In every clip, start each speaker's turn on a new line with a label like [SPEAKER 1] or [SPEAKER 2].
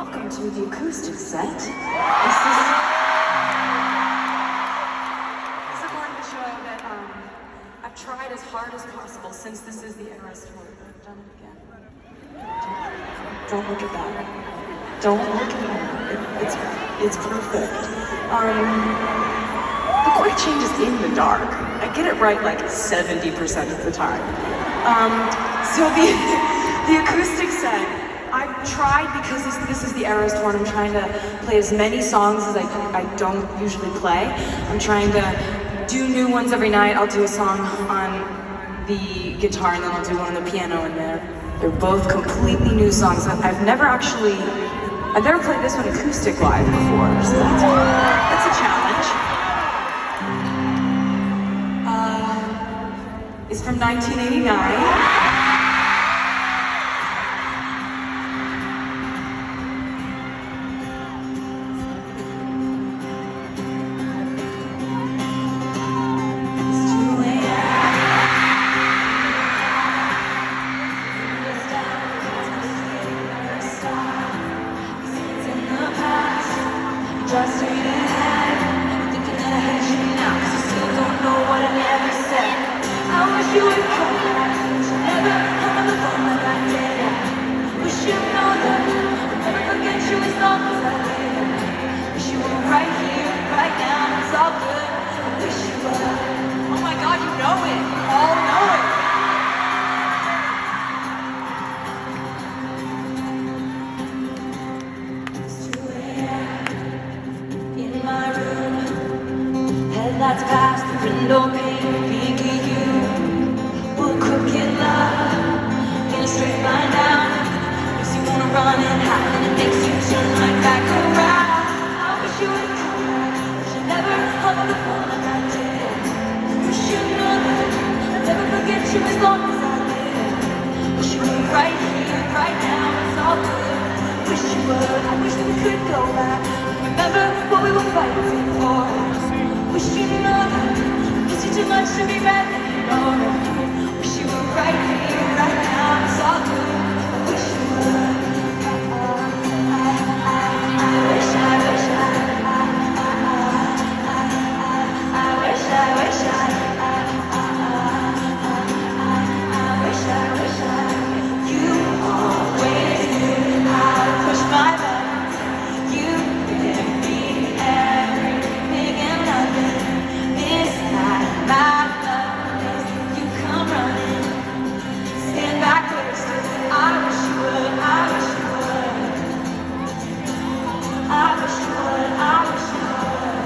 [SPEAKER 1] welcome to the acoustic set. This is going to show that I've tried as hard as possible since this is the Eras tour. I've done it again. Don't look at that. Don't look at that. It's perfect. The chord change is in the dark. I get it right like 70% of the time. So the acoustic set, I've tried, because this is the Eras tour, and I'm trying to play as many songs as I don't usually play. I'm trying to do new ones every night. I'll do a song on the guitar, and then I'll do one on the piano, and they're both completely new songs. I've never played this one acoustic live before, so that's a challenge. It's from 1989.
[SPEAKER 2] Just straight ahead, thinking ahead you now, 'cause you still don't know what I never said. I wish you would come back, never hung on the phone like I did. Wish you know that I'll never forget you as long as I live. Wish you were right here, right now, it's all good. I wish you were. Oh my God, you know it, you all know it. Headlights past the window pane, thinking you will crooked love in a straight line down. Makes you wanna run and hide, and it makes you turn right back around. I wish you would come back, wish I never hung on the phone like I did. Wish you knew that I'll never forget you as long as I live. Wish you were right here, right now, it's all good. Wish you would, I wish that we could go back, remember what we were fighting for. Wish you know that I miss you too much to be mad anymore. Wish you were right here, right now, it's all good. I wish you would. I wish I you always knew how to push my buttons. You give me everything and nothing. This night my love is you come running. Stand back where you stood. I wish you would, I wish you would. I wish you would, I wish you would.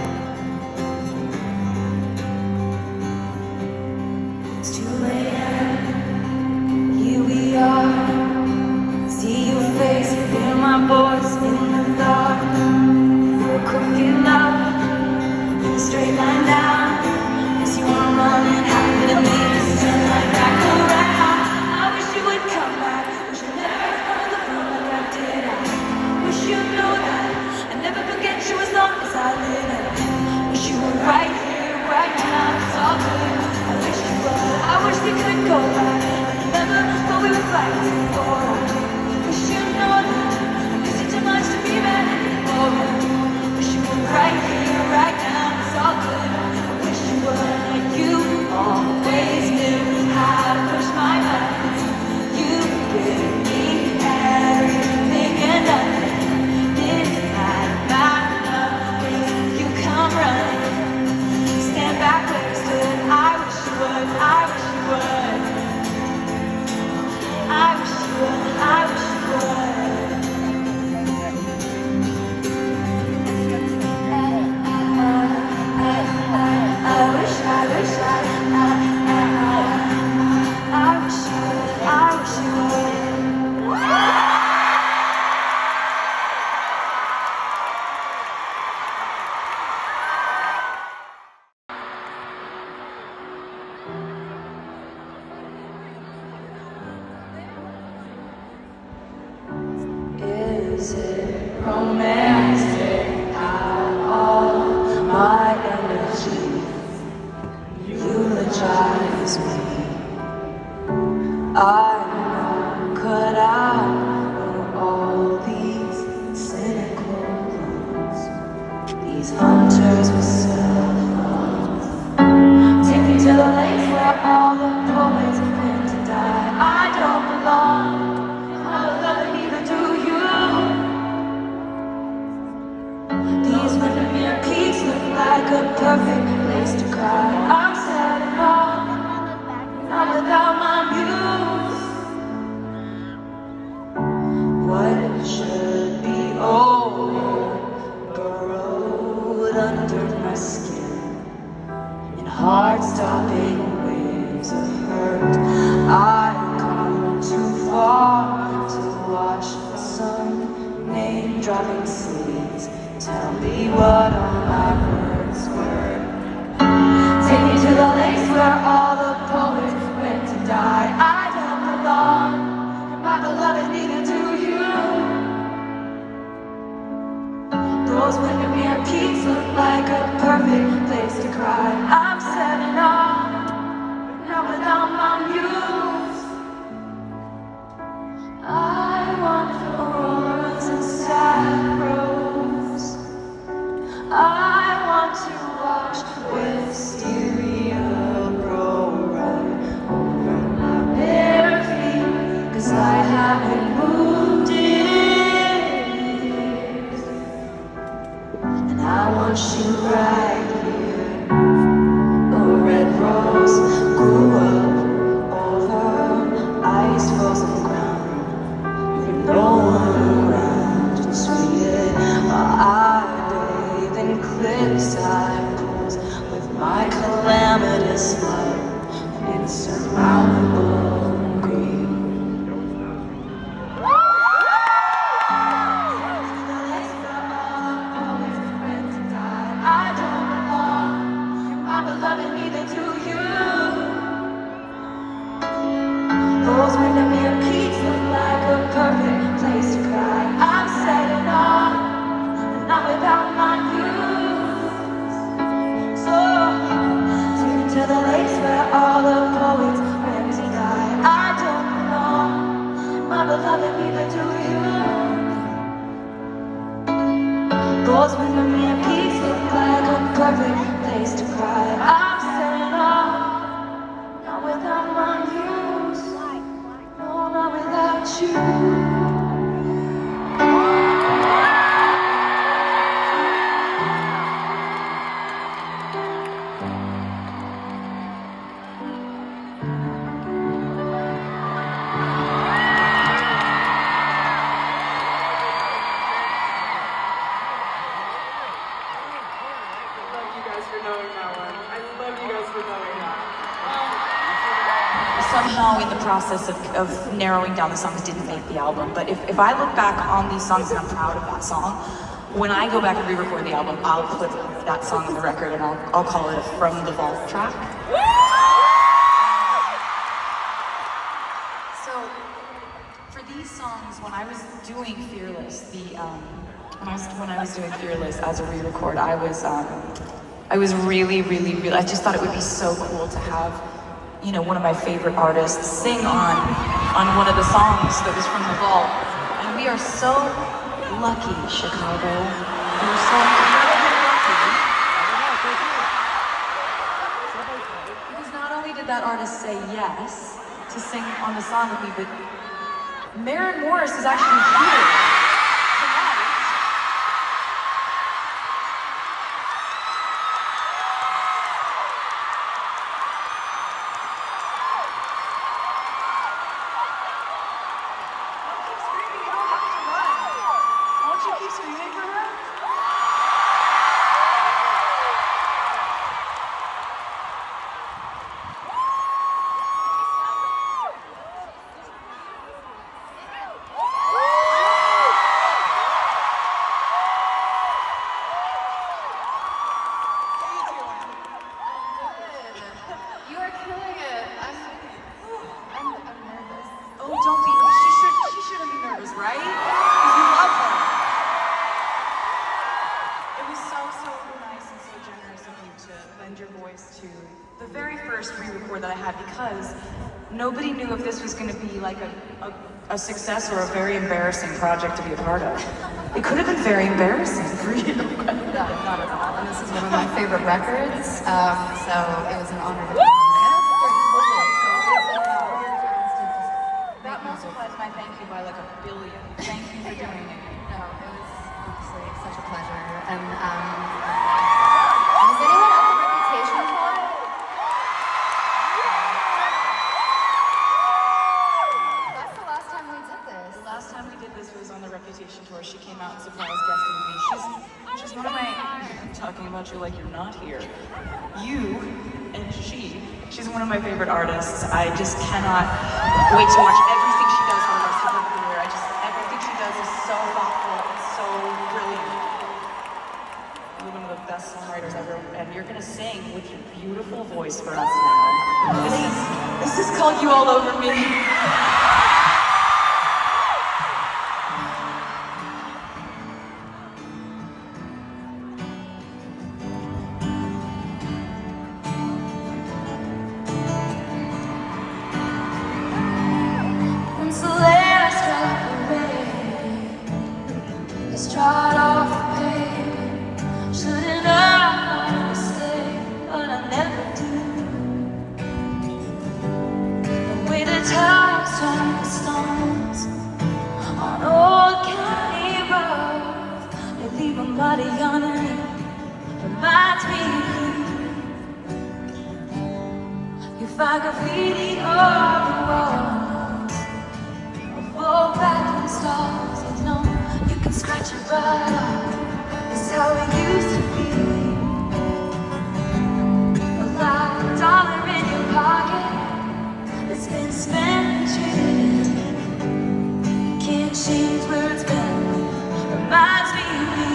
[SPEAKER 2] It's 2 a.m. Here we are. See your face, hear my voice in the dark. We're crooked love in a straight line down. Guess you wanna run and hide, but it made us turn right back around. I wish you would come back, wish I never hung on the phone like I did. I wish you knew that I'd never forget you as long as I live. Wish you were right here, right now, it's all good. I wish you would, I wish we could go back, remember what we were fighting for. Wish you know that I miss you too much to be mad anymore. Wish you were right here, right now, it's all good. I wish you would. You always knew how to push my buttons. You give me everything and nothing. This night my love is you come running. Stand back where you stood. I wish you would, I wish you would. I wish you would, I wish you would. Is it romantic how all my energy eulogize me? I'm not cut out for all these should be over, burrowed under my skin in heart-stopping waves of hurt. I've come too far to watch the sun, name-dropping cities tell me what all my words were. Take me to the lakes where all the poets went to die. I don't belong, my beloved, neither do you. Those Windermere peaks look like a perfect place to cry. I'm setting off, not without my muse. I want auroras and sapphires. I want to watch wisteria grow right over my bare feet, 'cause I haven't moved in years. And I want you right here. A red rose grew up over ice-frozen ground with no one around to sweet it. I bathe in cliffside pools with my calamitous love and insurmountable grief. I don't belong, my beloved, neither do you. Those Windermere peaks look like a perfect place to cry. I'm setting off, not without my muse. So, take me to the lakes where all the poets went to die. I don't belong, my beloved, neither do you. Those Windermere peaks look like a perfect place to cry. I'm setting off, not without my muse. No, not without you.
[SPEAKER 1] Somehow in the process of narrowing down the songs didn't make the album, but if I look back on these songs and I'm proud of that song, when I go back and re-record the album, I'll put that song on the record and I'll call it a From the Vault track. So for these songs, when I was doing Fearless, when I was doing Fearless as a re-record, I was really, I just thought it would be so cool to have, you know, one of my favorite artists sing on one of the songs that was from the vault. And we are so lucky, Chicago. We're so incredibly lucky. Because not only did that artist say yes to sing on the song with me, but Maren Morris is actually here tonight. Nobody knew if this was going to be like a success or a very embarrassing project to be a part of. It could have been very embarrassing for you.
[SPEAKER 3] Not at all. And this is one of my favorite records, so it was an honor to be on it.
[SPEAKER 1] That multiplies my thank you by like a billion. Thank you for doing it.
[SPEAKER 3] No, it was honestly such a pleasure. And has anyone at the Reputation tour? That's the last time we did this.
[SPEAKER 1] The last last time we did this was on the Reputation tour. She came out and surprise guested me. She's one of my, I'm talking about you like you're not here. You and she's one of my favorite artists. I just cannot wait to watch everything she does for the rest of her career. Everything she does is so thoughtful and so brilliant. You're one of the best songwriters ever, and you're gonna sing with your beautiful voice for us now. This is called You All Over Me.
[SPEAKER 2] If I graffiti all the walls, or fall back from the stars, you know you can scratch it right off. It's how it used to be. A $1 in your pocket that's been spent cheating. Can't change where it's been. Reminds me of me.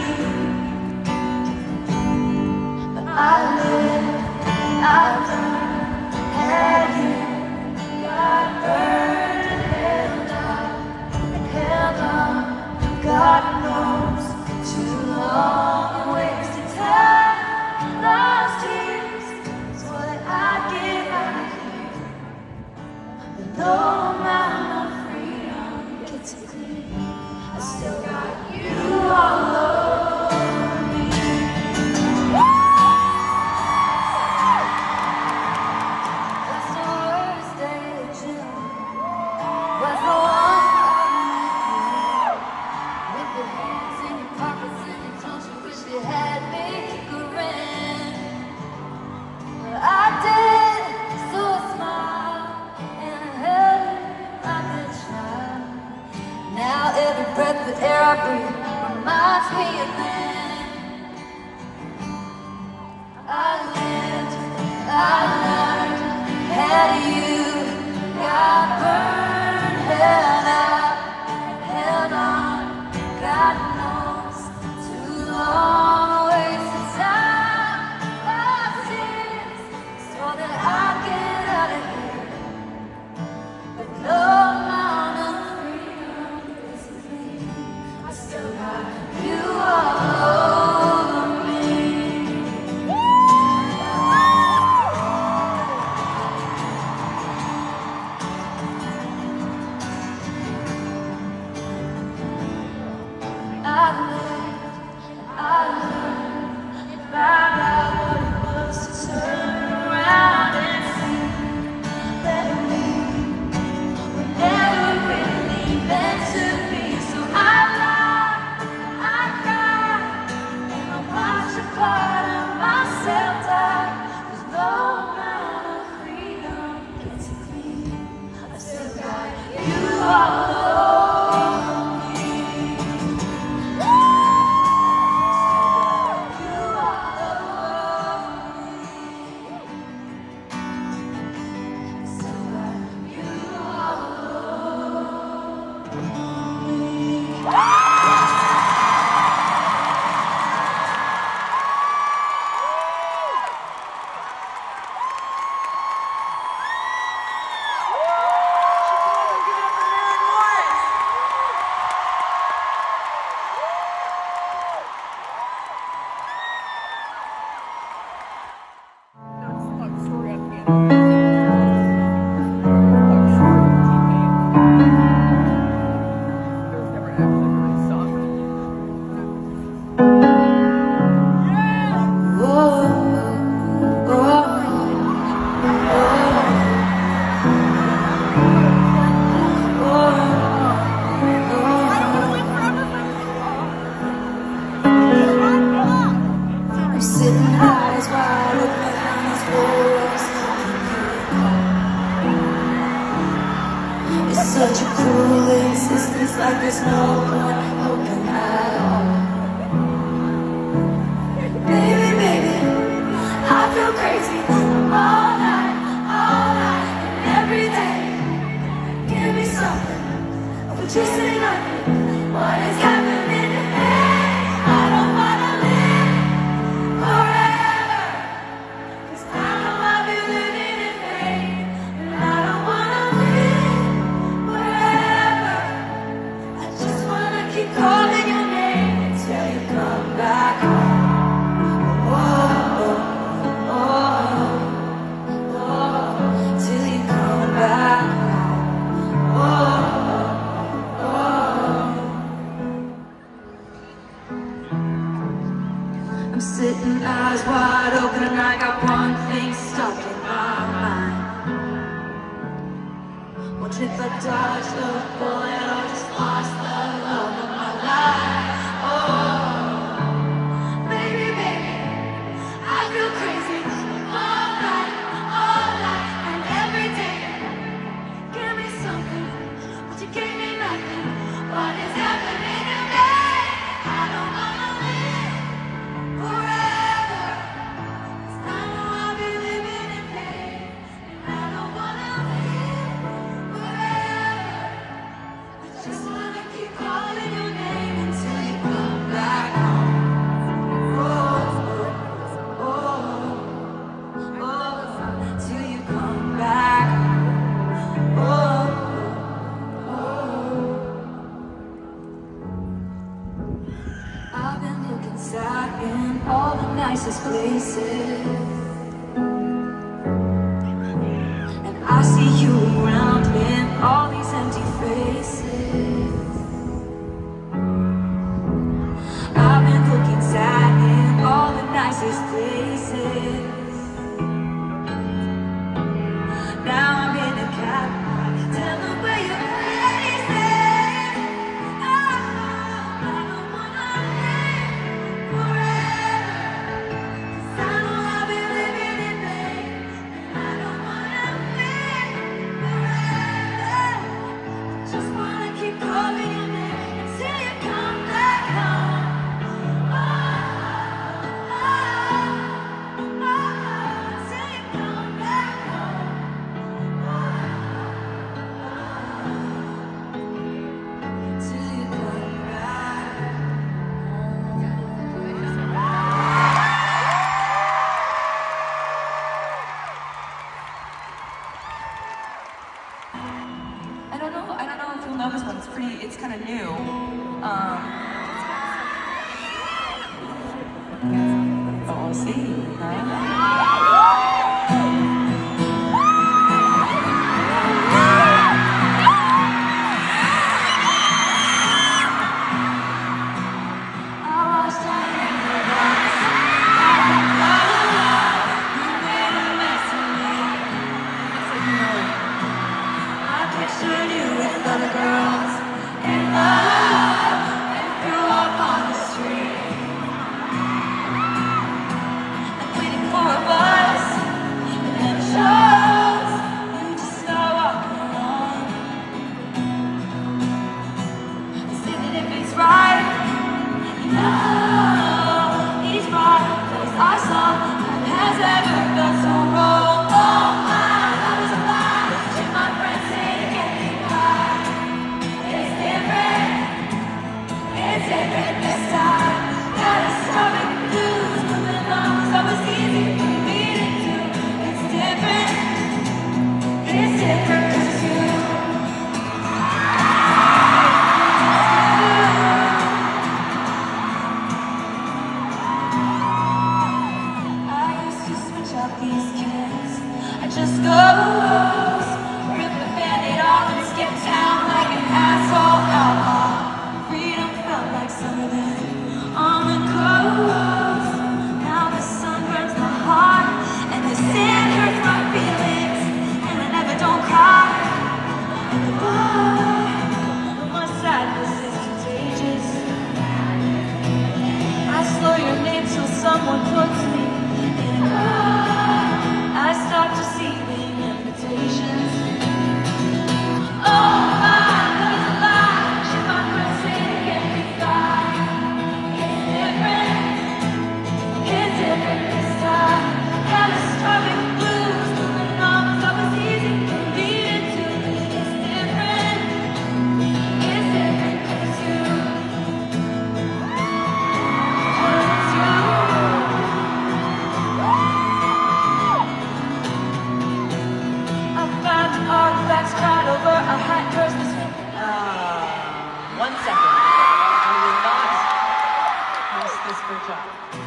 [SPEAKER 2] But I live, I learn. Had you got burned, held on, God knows, too long and wasted time, lost years, so that I get out of here. But no amount of freedom gets it clear. I still got you all over me. Breath of air I breathe reminds me of then. I lived, I learned, had you got burned, held out, held on, God knows, too long wasted time, lost tears, so that I get out of here, but no amount of you all over me. I lived, I learned, found out what it was to turn around and see that we were never really meant to be. So I part of myself die. There's no amount of freedom gets it clean. I still got you all over me. Still got you all over me. Still got you all over me. Such a cruel existence. like there's no point hoping at all. Baby, baby, I feel crazy all night, and every day. Give me something, but you say nothing. What is happening to me? I don't wanna live forever, 'cause I know I'll be living in pain, and I don't wanna live forever. I just wanna keep calling your name until you come back home. Oh, oh, oh, oh, till you come back home. Oh. I'm sitting eyes wide open and I got one thing stuck in my mind. What if I dodged the bullet or just lost the love of my life? Oh, baby, baby, I feel crazy all night, and every day. Give me something, but you gave me nothing. What is happening to me? I don't wanna live forever, 'cause I know I'll be living in pain, and I don't wanna live forever. I just wanna keep calling your name until you come back home. Oh, oh, oh, oh, till you come back home. Oh, oh. I've been looking sad in all the nicest places, and I see you around in all these empty faces. I've been looking sad in all the nicest places. Now I'm in a cab, tell them where you're facing. Oh, I don't wanna live forever, 'cause I know I'll be living in pain, and I don't wanna live forever. I just wanna keep calling your name until you come back home. Oh, oh, oh, till you come back home. Till you come back home. I don't know if you'll know this one. It's kind of new. Oh, we'll see. Just goes, rip the band-aid off and skip town like an asshole outlaw. Freedom felt like summer then on the coast. Now the sun burns my heart and the sand hurts my feelings, and I never don't cry. Oh, my sadness is contagious. I slow your name till someone puts me in a car. I start receiving invitations. Oh, my, he's alive.
[SPEAKER 1] Great job.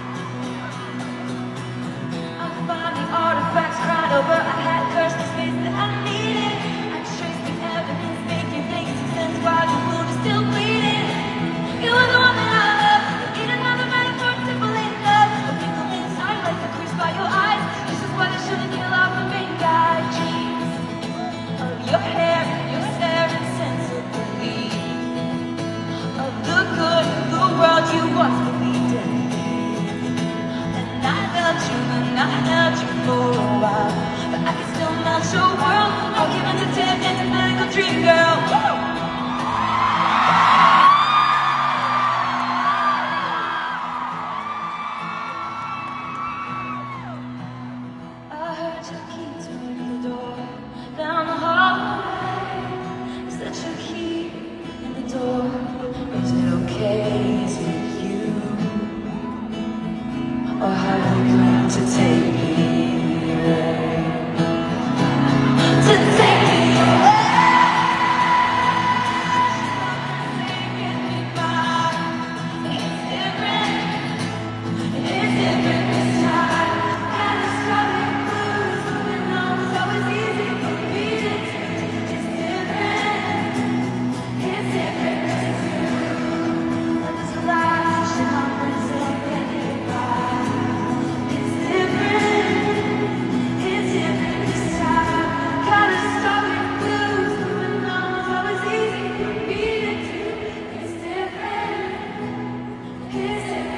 [SPEAKER 2] I find the artifacts cried over. I had cursed the space that I needed. I traced the evidence, making makes sense while your wound is still bleeding. You were the one that I loved. You need another metaphor to believe love. A wrinkle inside like the crease by your eyes. This is why they shouldn't kill off the main guy. Dreams of your hair, your stare and sensibility of the good, the world you once believed in. And I held you and I held you for a while, but I can still melt your world. I'll give it to Tim and the medical dream girl. I heard your key turn the door down the hallway. Is that your key in the door? Is it okay? Is it you? Or have you come to take me away? To take me away. It's different this time. Catastrophic blues, moving on so it's easy for me to do. It's different as you. There's a light, shit happens and then goodbye. It's different this time. Catastrophic blues, moving on so it's easy for me to do. It's different as you.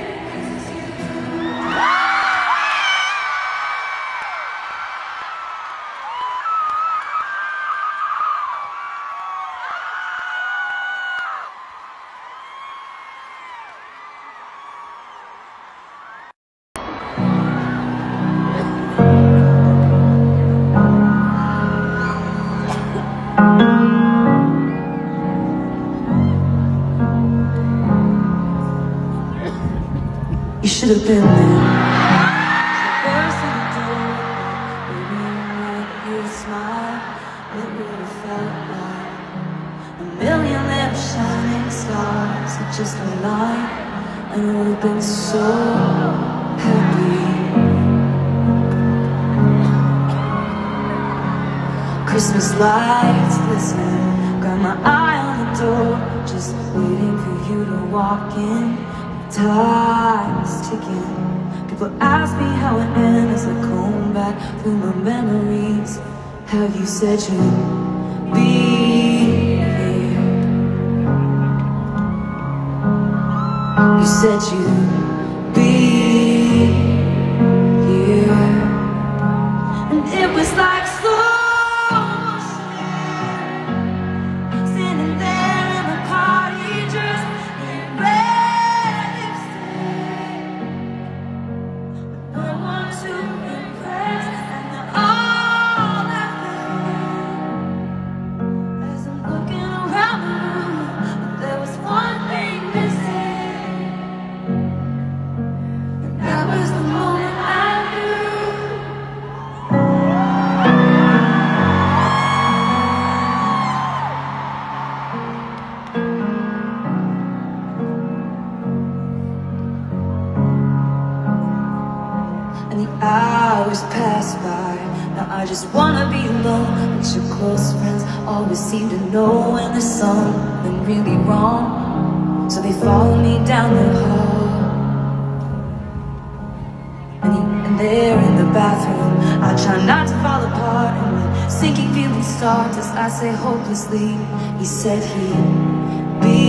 [SPEAKER 2] You should have been there. Burst in the door, maybe you smile. It would have felt like a million little shining stars that just aligned, and I would have been so happy. Christmas lights glisten, got my eye on the door, just waiting for you to walk in. Time's ticking. People ask me how it ends as I comb back through my memories. Have you said you'd be here? You said you'd be here, and it was like slow motion, standing there in my party dress in red lipstick, no one to impress, and all that as I'm looking around the room, but there was one thing missing, and that was the moment I knew. And the hours pass by. Now I just wanna be alone, but your close friends always seem to know when there's something really wrong, so they follow me down the hall. And there in the bathroom, I try not to fall apart, and when sinking feelings start, as I say hopelessly, he said he'd be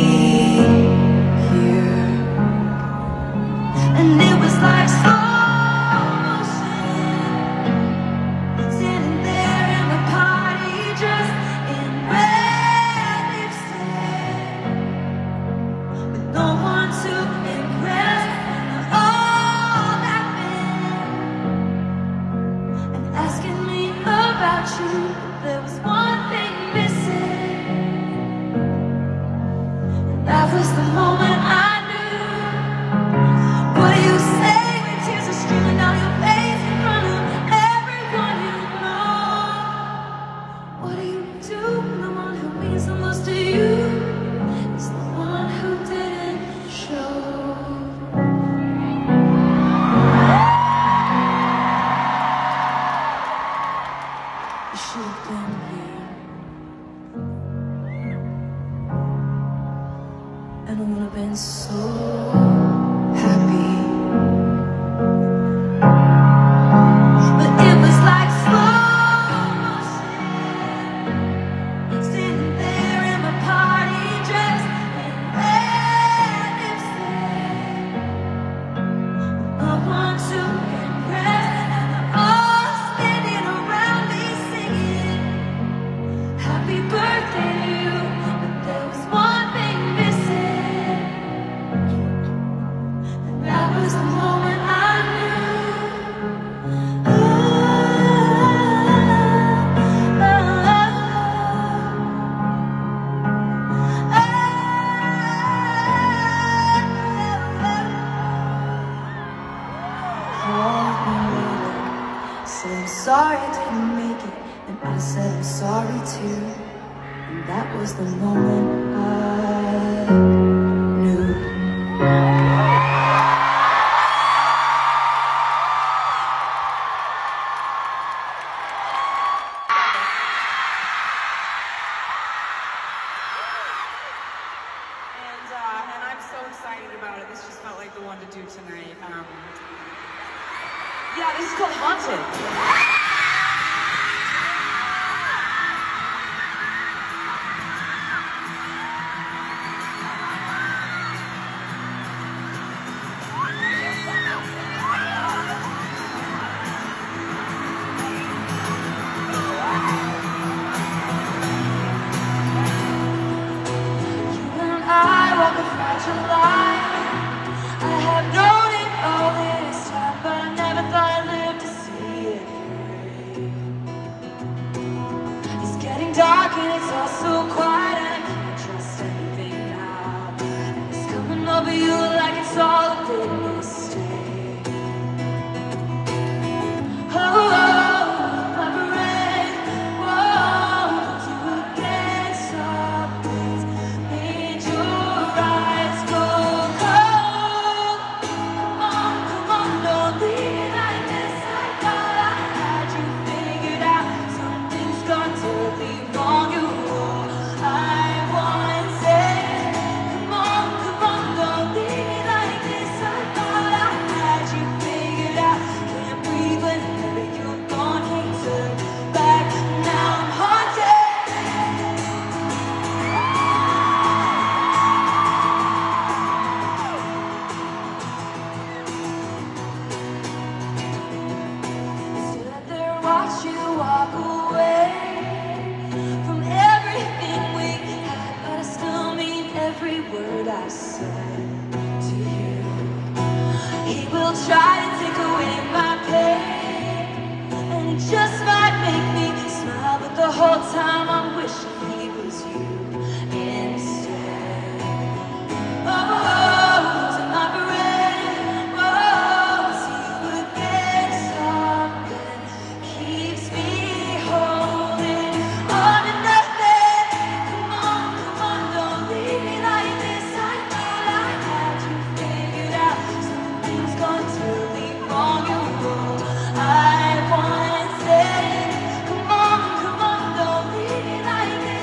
[SPEAKER 2] here. And it was like slow motion, standing there in my party dress in red lipstick, with no one to impress, and all that meant, and asking me about you, but there was one thing missing, and I would have been so happy. But it was like slow motion, sitting there in my party dress and red lipstick. I want to impress, and they're all standing around me singing happy birthday to you. But there was one thing missing, and that was the moment I knew. Called me later, said I'm sorry I didn't make it, and I said I'm sorry too. And that was the moment I knew.
[SPEAKER 1] And I'm so excited about it. This just felt like the one to do tonight. Yeah, this is called Haunted.
[SPEAKER 2] You and I walk a fragile line. I have known it all this time, but I never thought I'd live to see it break. It's getting dark and it's all so quiet, and I can't trust anything now. And it's coming over you like it's all a big mistake. Oh, my brain, whoa, you against some things made your eyes go cold. Come on, don't leave me like this. I thought I had you figured out. Something's gone totally wrong. You know I want to say, come on, don't leave me like this. I thought I had you figured out. Can't breathe whenever you're gone. Can't turn back. Now I'm haunted. Stood there, watched you walk away from everything we had, but I still mean every word I said to you. He will try to take away my pain, and he just might make me smile, but the whole time I'm wishing he was you instead. Oh, to my brain, oh, see you again. Something keeps me holding on to nothing. Come on, don't leave me like this. I thought I had you figured out. Something's gone totally wrong. You know I want to say, come on, don't leave me like this.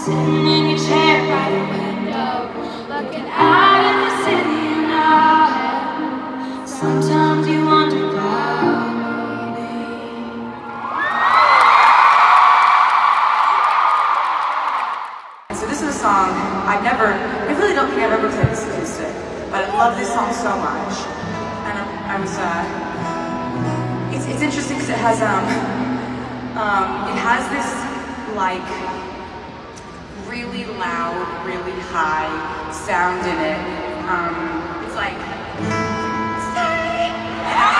[SPEAKER 2] Sitting in your chair by the window, looking out at the city in our head. Sometimes you wonder about me.
[SPEAKER 1] So this is a song I really don't think I've ever played this acoustic, but I love this song so much. And it's interesting because it has this like really loud, really high sound in it. It's like, stay, you know?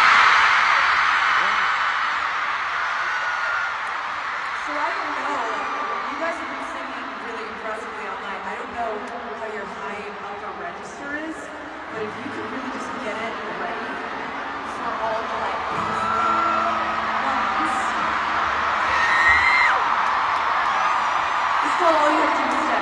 [SPEAKER 1] So I don't know, you guys have been singing really impressively all night. I don't know how your high and upper register is, but if you could really just get it ready for all the like ones. It's all you have to do is step.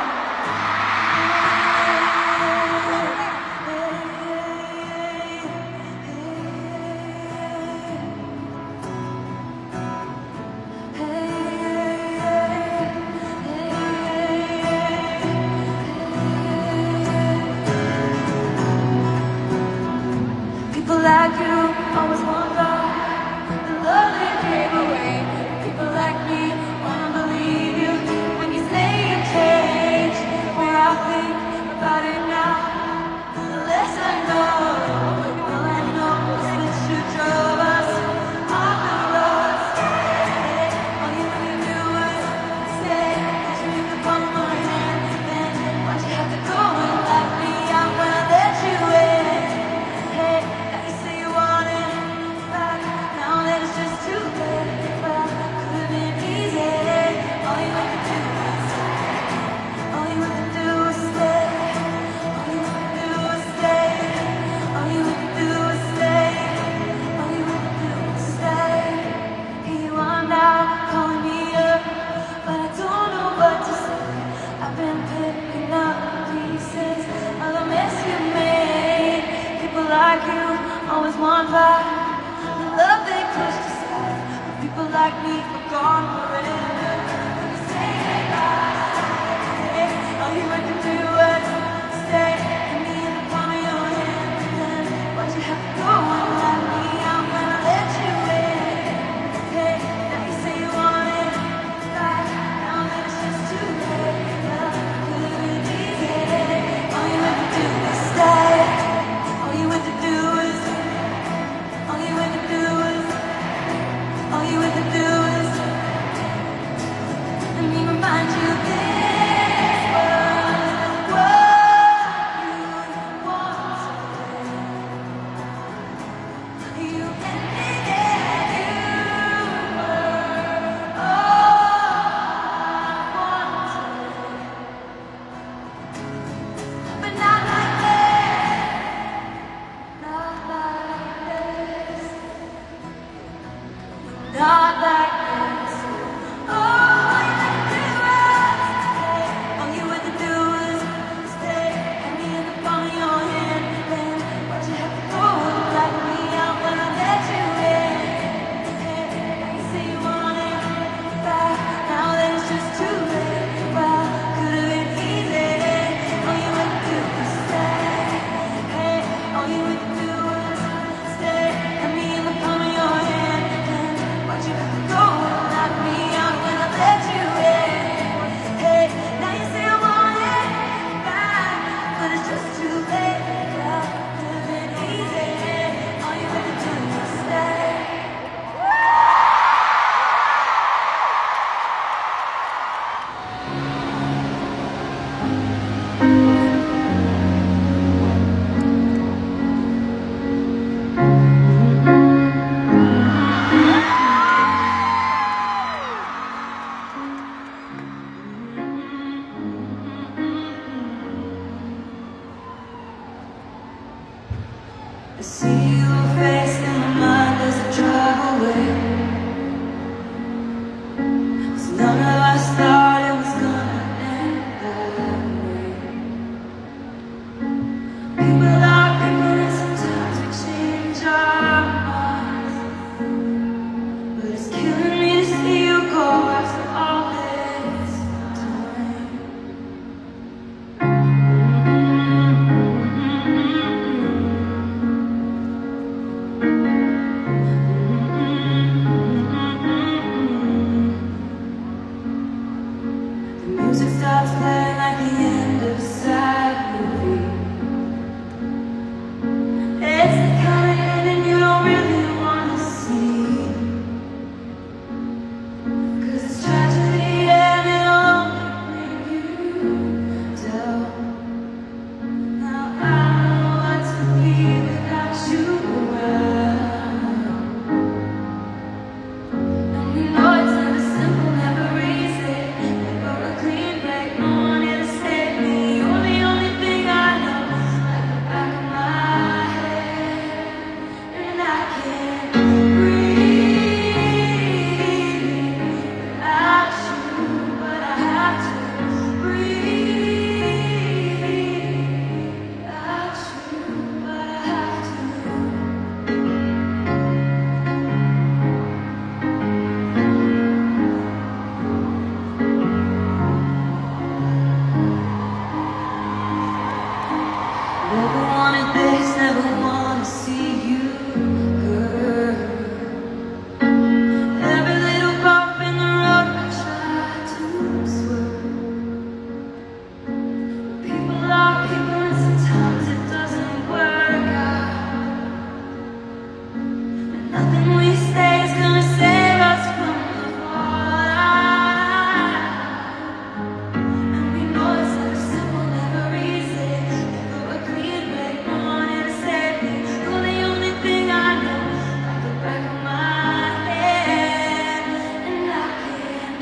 [SPEAKER 2] People like you always wonder the love they gave away. People like me wanna believe you when you say you changed. The more I think about it now, the less I know. All I know is that you drove us on the road. All you had to do was say that you could hold my hand. Then why'd you have to go and lock me out when I let you in? Hey, now you say you want it back. Now that it's just too late. Well, could've been easy. All you had to do was stay. All you had to do was stay. All you had to do was stay. All you had to do was stay. All you had to do was stay. Here you are now, calling me up, but I don't know what to say. I've been picking up pieces of the mess you made. People like you always want back the love they pushed aside. But people like me are gone forever. You say goodbye. All you had to do was stay. And me in the palm of your hand. Then why'd you have to go and let me out when I let you in? Hey, now you say you want it back. Now that it's just too late. Well, could've been easy. All you had to do was stay. All you had to do was. All you had to do was. All you had to do was. Let me remind you this was what you wanted. You admitted you were all I wanted. But not like this. Not like this. Not like this. All you had to do was stay. All you had to do was stay. Had me in the palm of your hand. Then why'd you have to go and lock me out when I let you in? Hey, now you say you want it back. Now that it's just too late. Well, could've been easy. All you had to do was stay. Hey, all you had to do was stay. Had me in the palm of your hand. Then why'd you have to go and lock me out when I let you in? Hey, now you say I want it back, but it's just too late. Well, could've been easy. All you had to do was stay. I see your face in my mind as I drive away. 'Cause none of us thought it was gonna end that way. People are people and sometimes we change our minds. But it's killing me to see you go after all this time. music starts playing like the end of a sad movie. It's the kind of ending you don't really want to see, 'cause it's tragedy and it'll only bring you down. Now I don't know what to be without you around. And we know it's never simple, never easy. Never a clean break, no one here to save me. You're the only thing I know, like the back of my head. And I can't breathe without you, but I have to breathe without you, but I have to. Never wanted this, never want to see you, girl. Every little bump in the road I try to swerve. People are people and sometimes it doesn't work out. And nothing we say is gonna save us from the fallout. And we know it's never simple, never easy. Never a clean break, no one here to save me. You're the only thing I know, like the back of my head. And I can't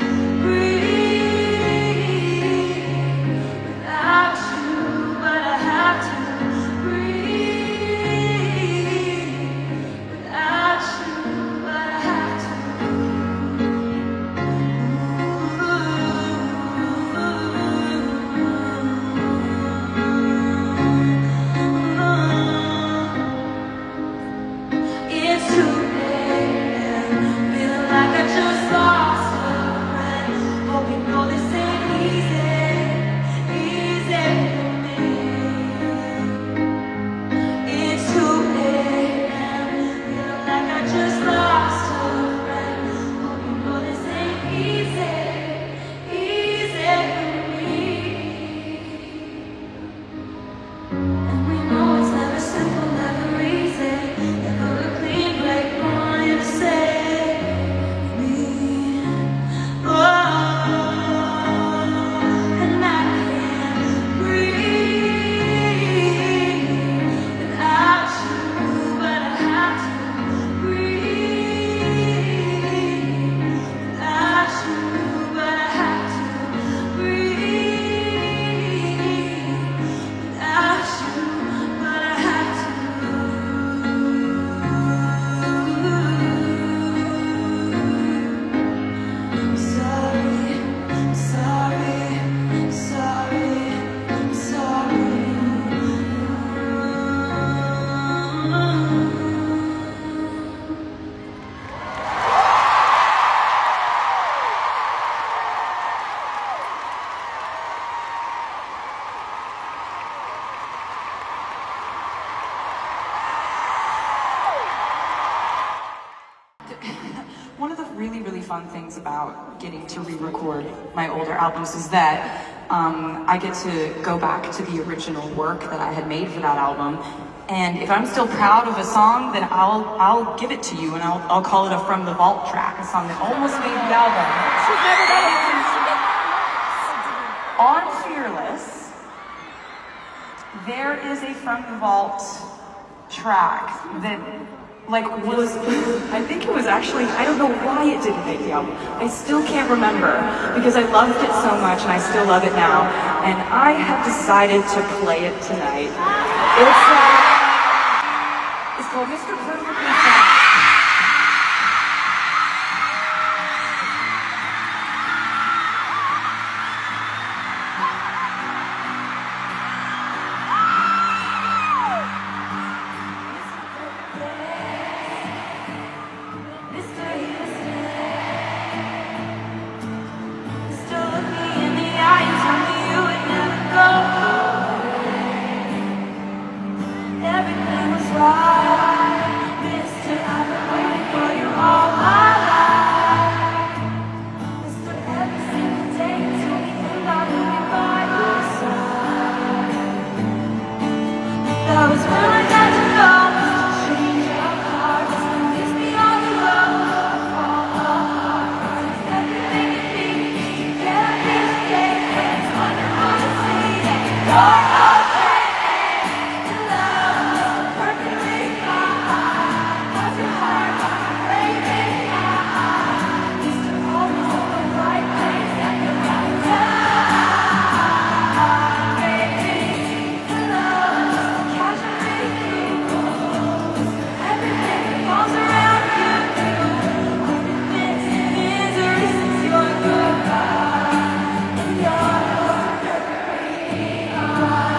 [SPEAKER 2] breathe without you, but I have to breathe without you, but I have to. It's 2 a.m. feeling like I just lost a friend. Hope you know this ain't easy, easy for me. It's 2 a.m. feeling like I just lost a friend. Hope you know this ain't easy, easy for me. And we know it's never simple, never easy. Never a clean break, no one here to save me. Oh, and I can't breathe without you, but I have to breathe without you, but I have to breathe without you, but I have to. I'm sorry, I'm sorry, I'm sorry, I'm sorry.
[SPEAKER 1] One of the really, really fun things about getting to re-record my older albums is that I get to go back to the original work that I had made for that album. And if I'm still proud of a song, then I'll give it to you, and I'll call it a From the Vault track, a song that almost made the album. On Fearless, there is a From the Vault track that was, I think it was actually, I don't know why it didn't make the album. I still can't remember, because I loved it so much and I still love it now. And I have decided to play it tonight. It's called Mr. Perfectly Fine.
[SPEAKER 2] Still look me in the eye and tell me you would never go away. Everything was right. Misery since you're good.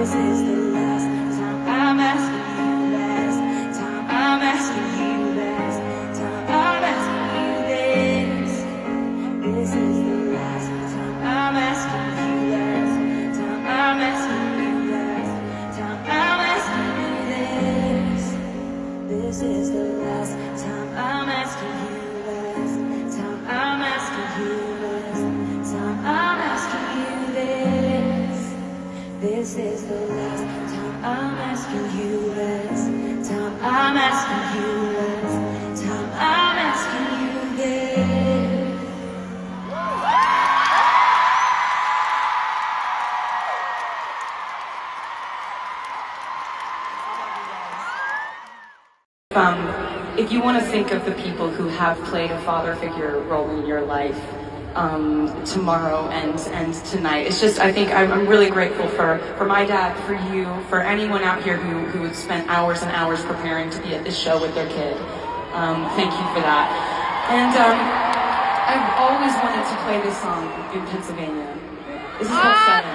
[SPEAKER 2] This is the last time I'm asking you, last time I'm asking you, last time I'm asking you this. This is the last time I'm asking you, last time I'm asking you, last time I'm asking you this. This is the last time I'm asking you, last time I'm asking you, last time I'm asking you this. This is the last time I'm asking you, last time I'm asking you, last time I'm asking you this.
[SPEAKER 1] If you want to think of the people who have played a father figure role in your life tomorrow and tonight, it's just, I think I'm really grateful for my dad, for you, for anyone out here who has spent hours and hours preparing to be at this show with their kid. Thank you for that. And I've always wanted to play this song in Pennsylvania. This is called Seven.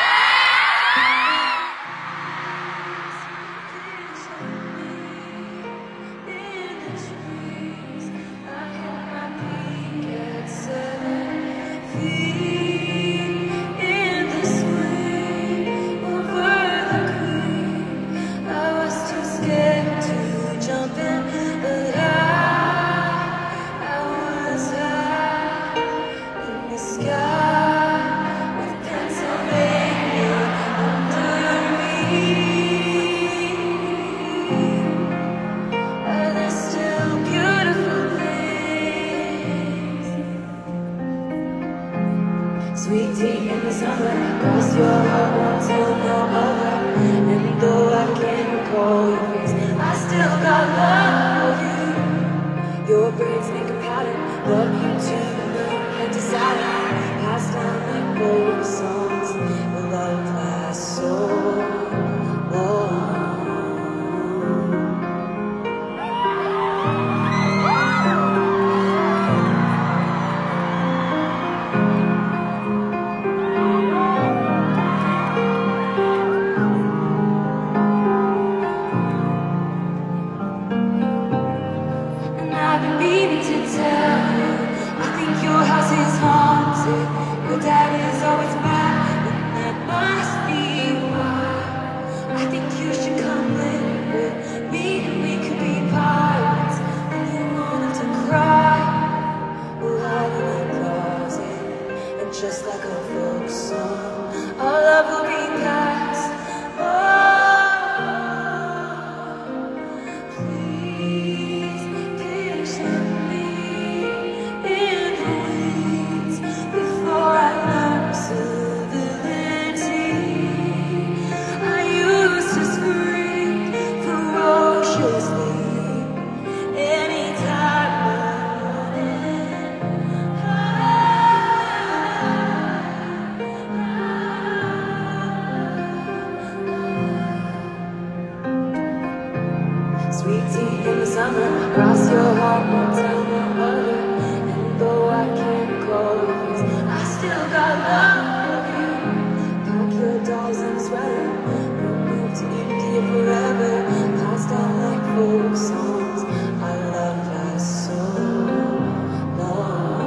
[SPEAKER 2] Sweet tea in the summer, cross your heart, won't tell no other. And though I can't recall your face, I still got love for you. Your brains make a pattern, love you to the moon and to Saturn. Passed down like folk songs, the love lasts so long. Your dad is always mad, and that must be why. I think you should come live with me and we could be pirates. When you wanted to cry, we'll hide in the closet. And just like a folk song, our love will be past. Oh, please picture me in the weeds before I learn civility. I used to scream ferociously anytime I wanted. Sweet tea in the summer, cross your heart, won't tell no other. And though I can't recall your face, I still got love for you. Pack your dolls in a sweater, we'll move to India forever. Passed down like folk songs, our love lasts so long.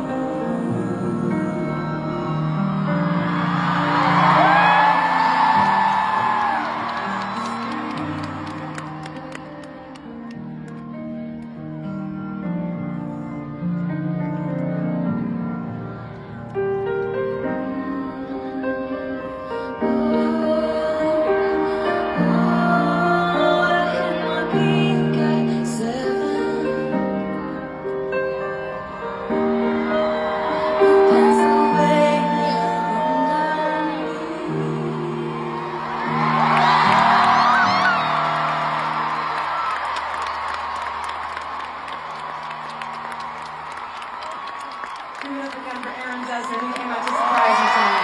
[SPEAKER 1] Give it up again for Aaron Dessner, who came out to surprise you tonight.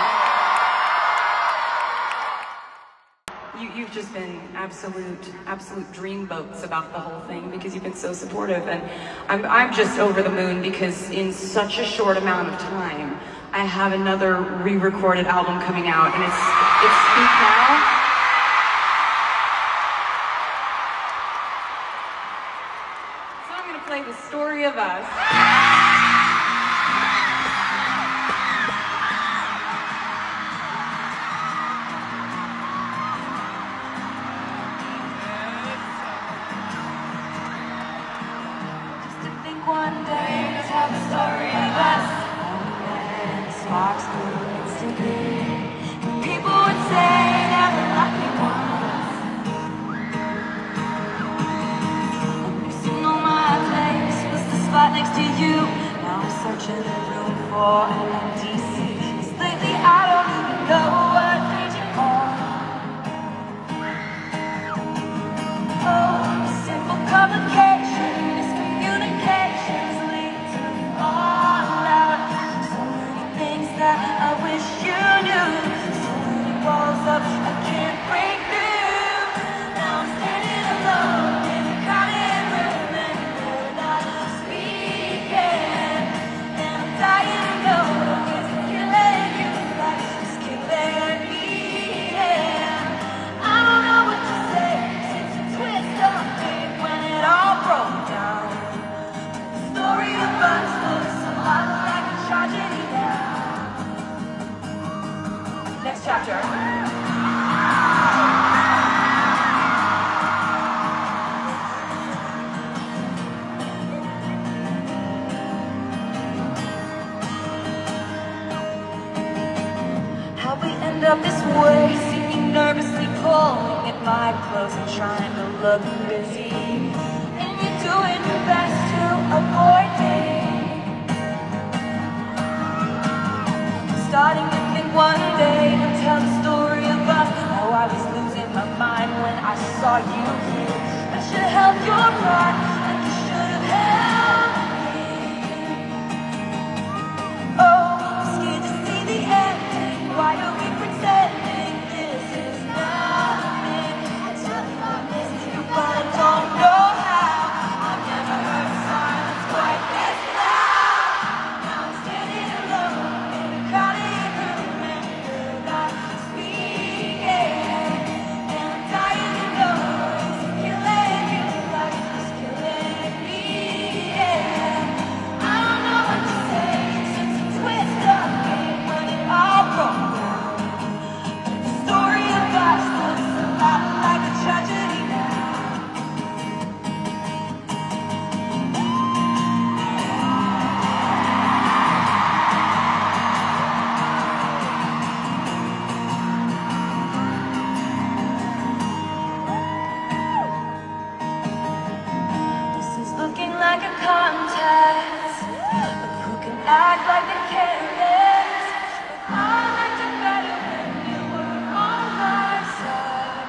[SPEAKER 1] You've just been absolute dreamboats about the whole thing because you've been so supportive, and I'm just over the moon because in such a short amount of time, I have another re-recorded album coming out, and it's Speak Now. of us.
[SPEAKER 2] Just to think one day to tell the story of us. And sparks flew instantly. People would say that we're lucky ones. I'm missing on my place was the spot next to you. Now I'm searching the room for an empty seat. 'Cause lately I don't even know what page you're on. Oh, simple complication, miscommunications lead to fallout. So many things that I wish you knew. So many walls up I can't break through. Now I'm standing alone in a crowded room and you're not speaking. And I'm dying to know it's killing you like it's killing me. Yeah. I don't know what to say since you twist up big when it all broke down. The story of us looks a lot like a tragedy now.
[SPEAKER 1] Next chapter.
[SPEAKER 2] How'd we end up this way? Singing nervously, pulling at my clothes and trying to look busy. And you're doing your best to avoid me. Starting to think one day to tell the story of us. How I was losing my mind when I saw you here. I should have held your pride like you should have held me. Oh, I'm scared to see the ending. Why are we pretending this is nothing? I tell you I miss you, but I don't know how. I've never heard silence quite this loud. Now I'm standing alone in a crowded room and you're not speaking. And I'm dying to know it's killing you like it's killing me. Yeah. I don't know what to say since you twist up me when it all broke down. The story of us looks a lot like a tragedy now. This is looking like a contest of who can act like they careless. But I liked it better when you were on my side.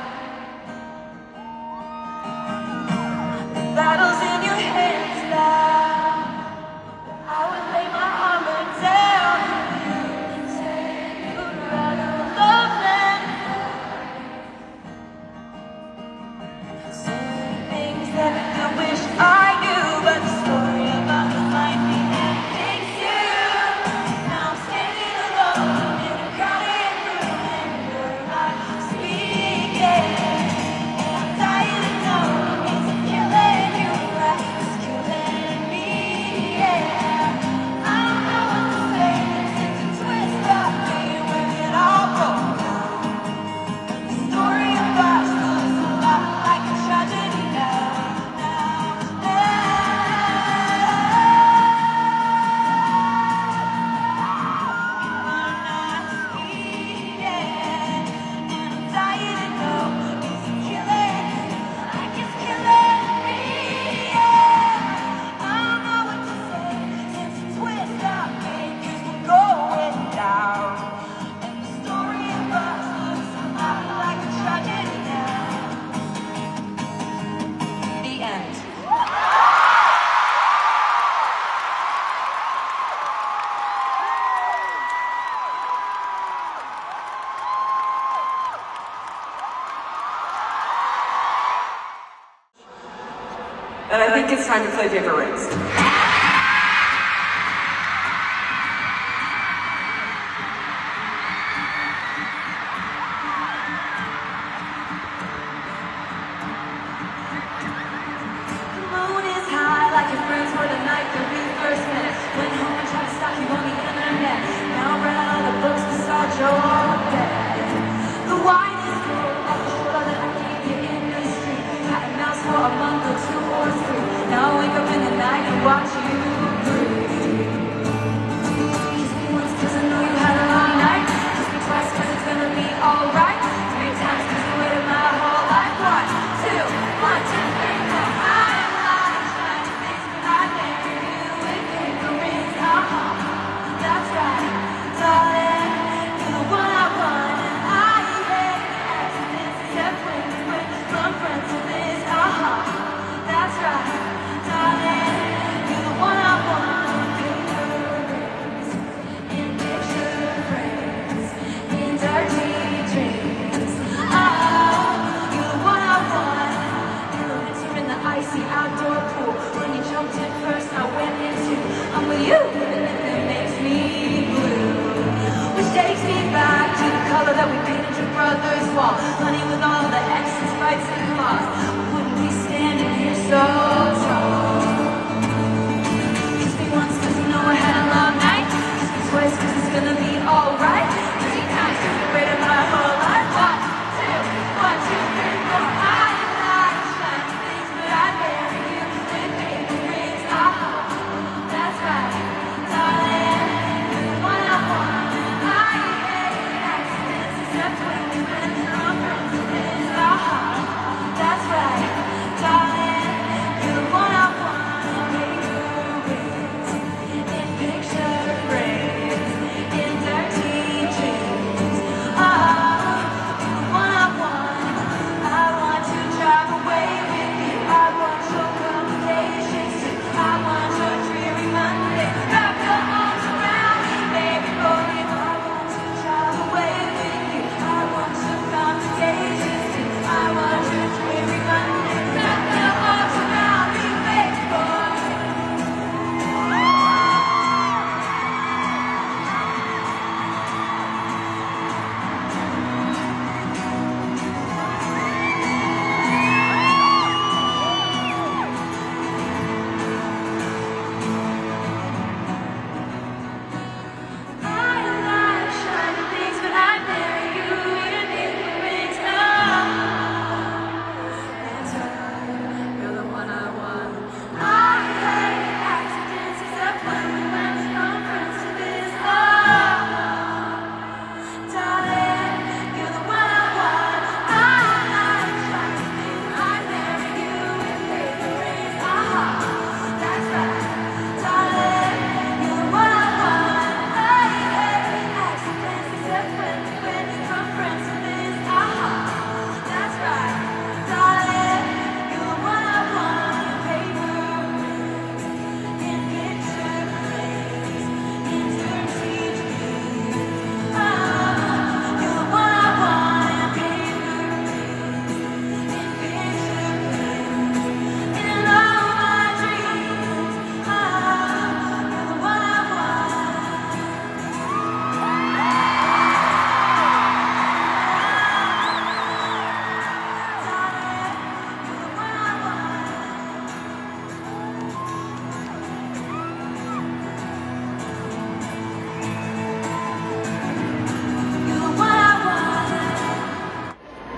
[SPEAKER 2] The battle's in your hands now. I would lay my armor down on you and say you'd rather love than so many things that I wish I knew, but the story about us might be ending soon. Now I'm standing alone in a crowded room and you're not speaking. And I'm dying to know it's killing you like it's killing me. Yeah. I don't know what to say since you twist up me when it all broke down. The story of us looks a lot like a tragedy now. The end.
[SPEAKER 1] And I think it's time to play paper rings.
[SPEAKER 2] The moon is high like it burns for the night. honey, with all the exes, fights, and flaws, wouldn't be standing here so tall. Kiss me once, cause you know I had a long night. Kiss me twice, cause it's gonna be alright. 3 times, you've been waiting my whole life. 1, 2, 3, 4. I like shiny things, but I'd marry you with baby rings. That's right, darling, you're the one I want. I hate accidents, except when we went from Brooklyn. That's right, darling, you're the one I want. Paper rings, in picture frames, in dirty dreams. You're the one I want. I want to drive away with you. I want your complications too. I want your dreary Monday. Wrap your arms around me, baby boy. I want to drive away with you. I want your complications too. I want your dreary Monday. Wrap your arms around me, baby boy. I like shiny things, but I'd marry you even if the rings. That's right, you're the one I want. I hate accidents, except when we went from friends to this. Darling, you're the one I want. I like shiny things, but I'd marry you with paper rings. That's right, darling, you're the one I want. I hate accidents, except when we went from friends to this. That's right, darling, you're the one I want. Paper rings, in picture frames, in dirty dreams. You're the one I want. Paper rings, in picture frames, in all my dreams. You're the one I want. You're the one I want.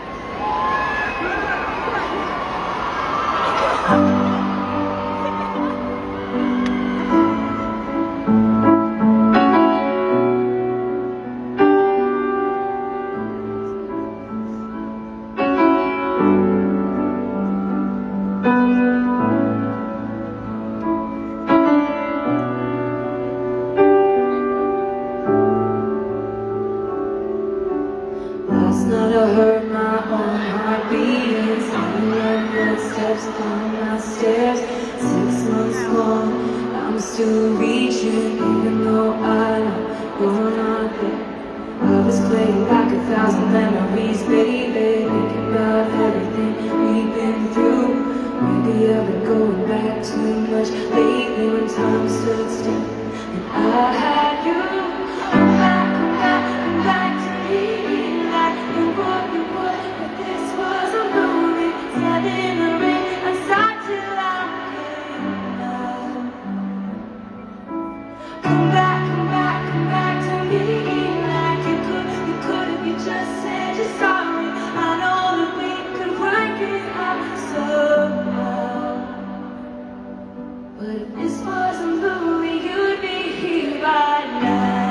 [SPEAKER 2] Last night I heard my own heart beating, sounding like footsteps on my stairs. 6 months gone, I'm still reaching, even though I know you're not there. I was playing back 1,000 memories, baby, thinking about everything we've been through. Maybe I've been going back too much lately when time stood still and I had you. Come back, come back, come back to me like you would if this was a movie set in the rain. I saw till I came out. Come back, come back, come back to me like you could if you just said you're sorry. I know that we could work it out somehow. But if this was a movie, you'd be here by now.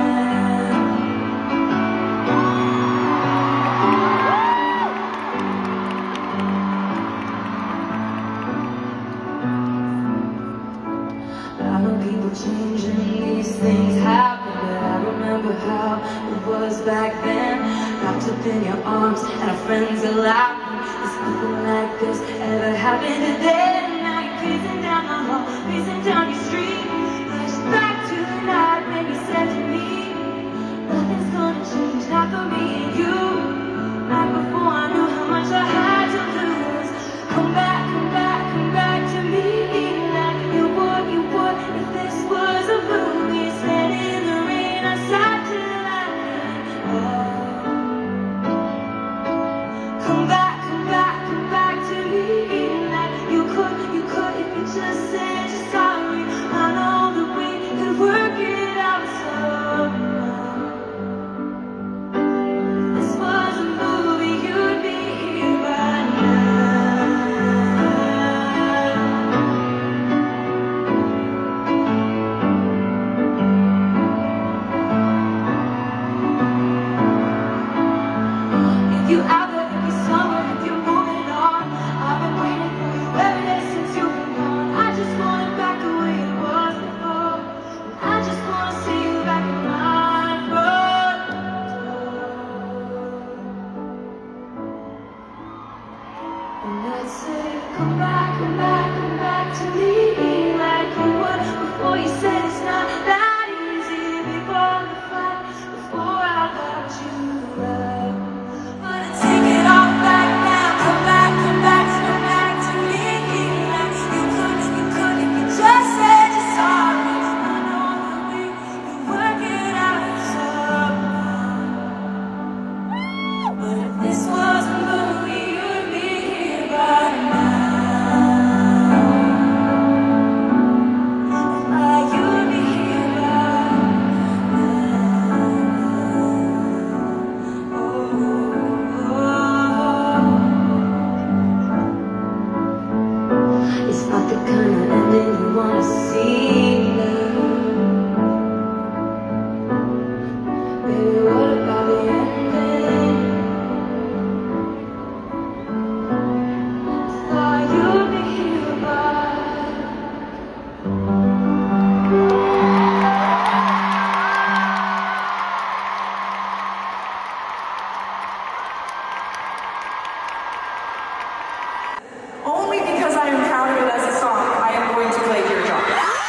[SPEAKER 2] I know people changing, these things happen, but I remember how it was back then. Wrapped up in your arms and our friends are laughing. Is nothing like this ever happened to them? Now you're pacing down the hall, pacing down your street. Flash back to the night when you said to me, nothing's gonna change, not for me and you. Right before I knew how much I had to lose. Come back, come back, come back to me like you would if this was a movie set in the rain. I sat till I came home. And I'd say, come back, come back, come back to me, like you would before you said it's not that easy, before the fight, before I got you right. But I take it all back now, come back to me, like you could if you just said you're sorry. I know the way you work it out somehow. But if this was a movie, you'd be here right now. You'd be here right now. Oh. It's not the kind of ending you wanna see now. Baby, what about the ending? Thought you'd be here by.
[SPEAKER 1] Only because I am proud of it as a song, I am going to play Dear John.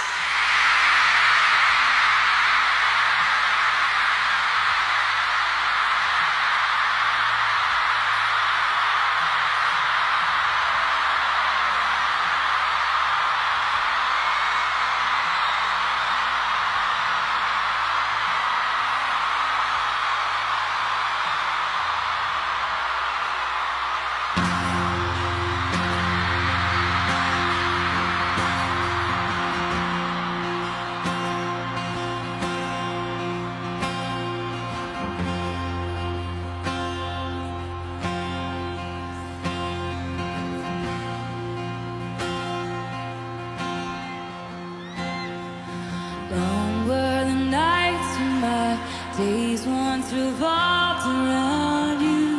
[SPEAKER 2] Long were the nights when my days once revolved around you.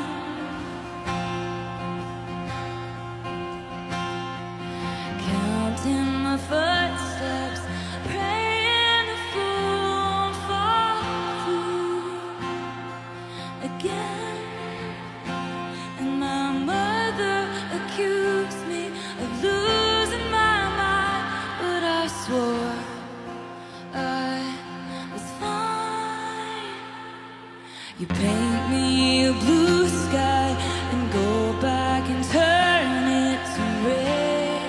[SPEAKER 2] Counting my footsteps, praying the fool won't fall through again. And my mother accused me of losing my mind, but I swore I was fine. You paint me a blue sky and go back and turn it to red.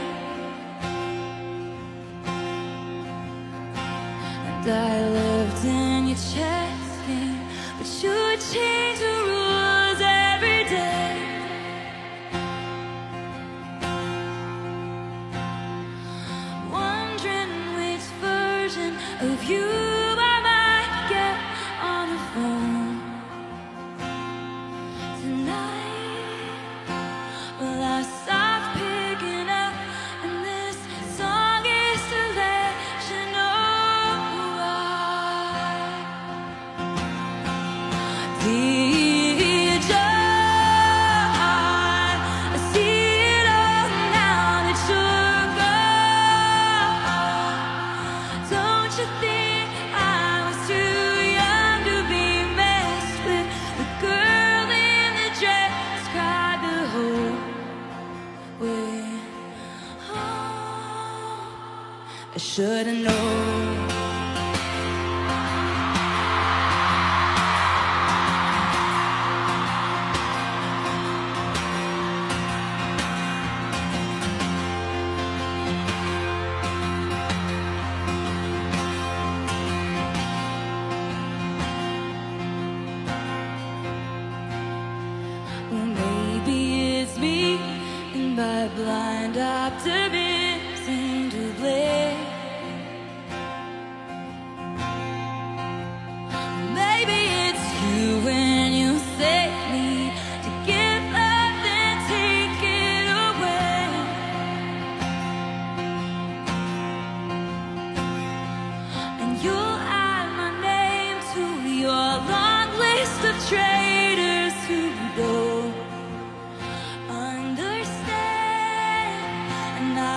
[SPEAKER 2] And I lived in your chess game, but you would change the rules every day. Wondering which version of you I might get on the phone tonight. Well, I stopped picking up, and this song is to let you know why. Dear John, I see it all now that you're gone. Don't you think I was too young to be messed with? The girl in the dress cried the whole way home. I should've known. Well, maybe it's me, and my blind optimism to blame. Maybe it's you when you say me to give up and take it away. And you'll add my name to your long list of traitors who don't understand. And I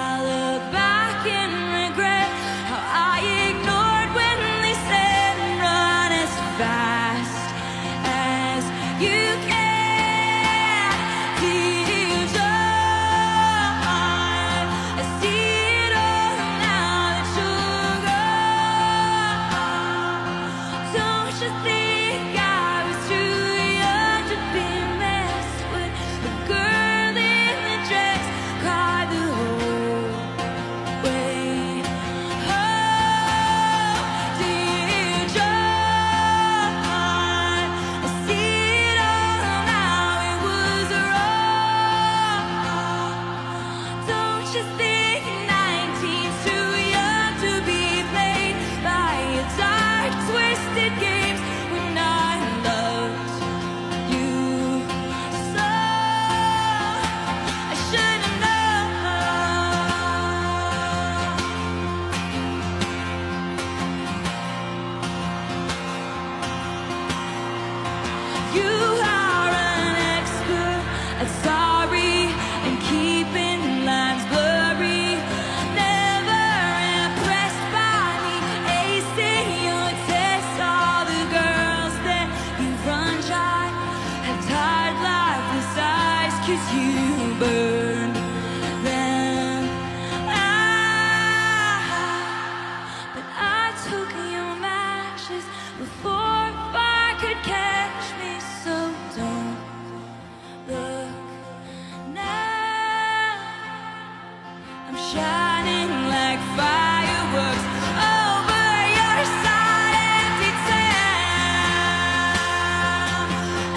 [SPEAKER 2] 'cause you burn them out. But I took your matches before fire could catch me, so don't look now. I'm shining like fireworks over your sad empty town.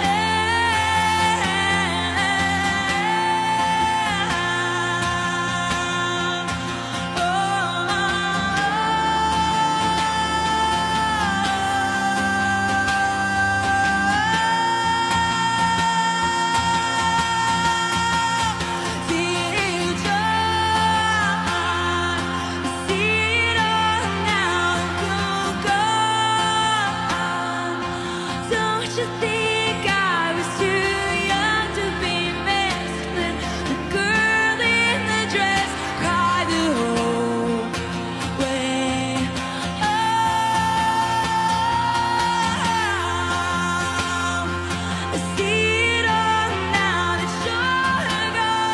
[SPEAKER 2] Don't you think I was too young to be missed when the girl in the dress cried the whole way home? I see it all now that you're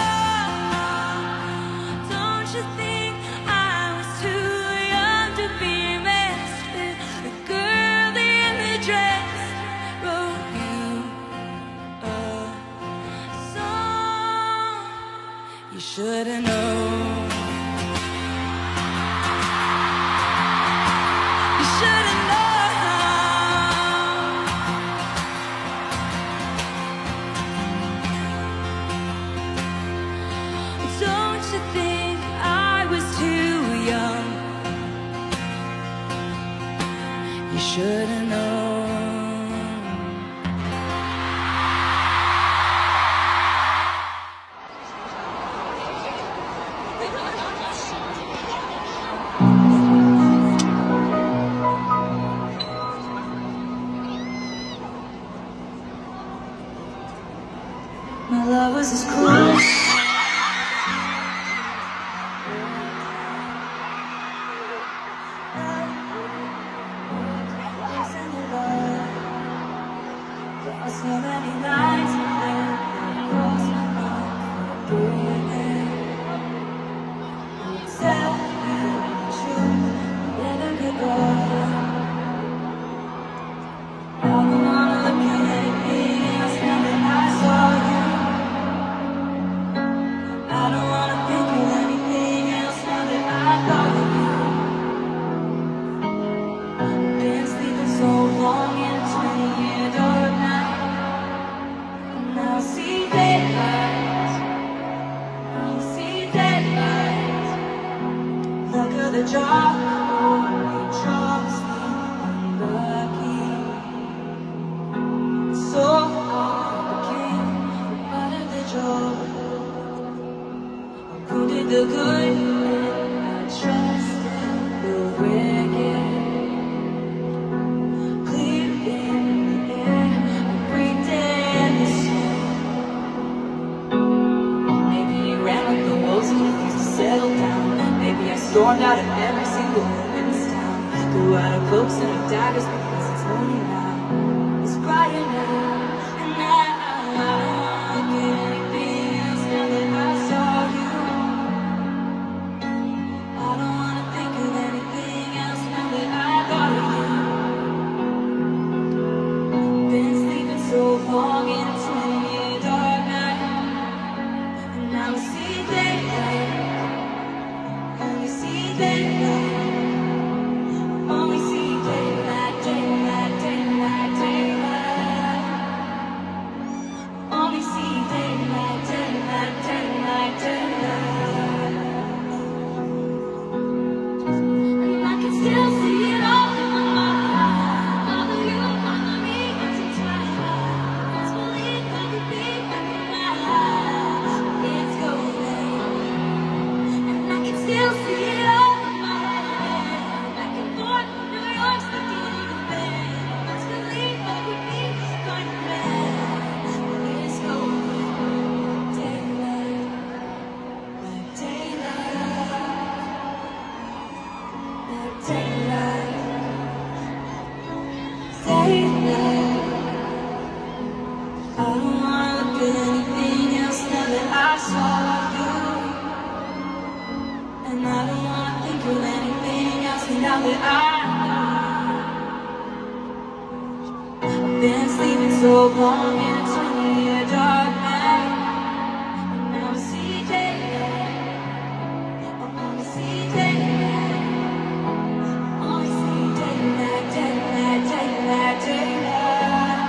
[SPEAKER 2] gone. Don't you think I was too young to be missed with the girl in the dress? Wrote you a song. You should've known. You should've known. Don't you think I was too young? You should've known. My love was as cruel. So many nights across my mind, tell you the truth, never get over. I don't wanna look at anything else now that I saw you. I don't wanna think of anything else now that I thought of you. Been sleeping so long in a 20-year dark night. Now I see daylight. Now I see daylight. Look at the job. Only trust me, unlucky. So I came out of the job. Who did the good? I trusted the wicked. Clear in the air, pretend the sun. Maybe you ran with the wolves and refused to settle down. Maybe I stormed out of every single room in this town. Threw out our cloaks and our daggers because it's morning now. It's quiet now, and now I don't wanna get anything else now that I saw you. I don't wanna think of anything else now that I thought of you. Been sleeping so long in a 20-year dark night, and now I see daylight. Only see daylight. Only see daylight. that I've been sleeping so long in a 20-year dark night. And now I see daylight. I only see daylight. Only see daylight, daylight, daylight, daylight.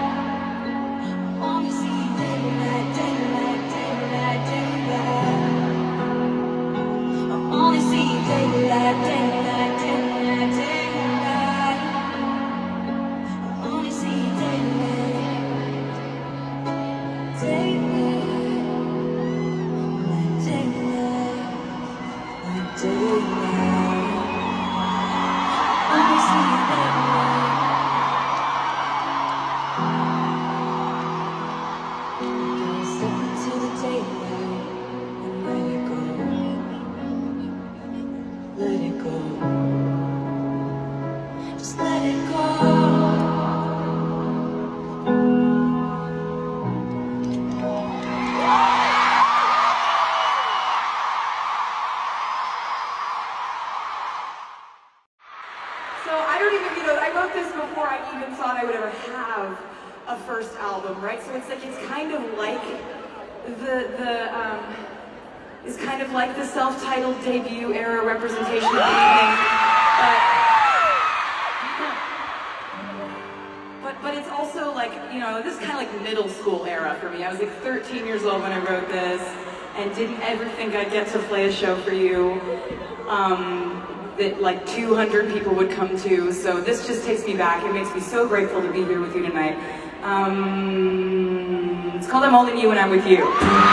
[SPEAKER 2] Only see daylight, daylight, daylight, daylight. I only see daylight, daylight, daylight, daylight. I only see daylight, daylight, daylight, daylight. Only see daylight. Step into the daylight and let it go. Let it go. Just let it go.
[SPEAKER 1] So I don't even, I wrote this before I even thought I would ever have a first album, right? So it's like, it's kind of like it's kind of like the self-titled debut era representation of anything. But it's also like, this is kind of like middle school era for me. I was like 13 years old when I wrote this and didn't ever think I'd get to play a show for you that like 200 people would come to. So this just takes me back. It makes me so grateful to be here with you tonight. It's called I'm Holding You When I'm With You.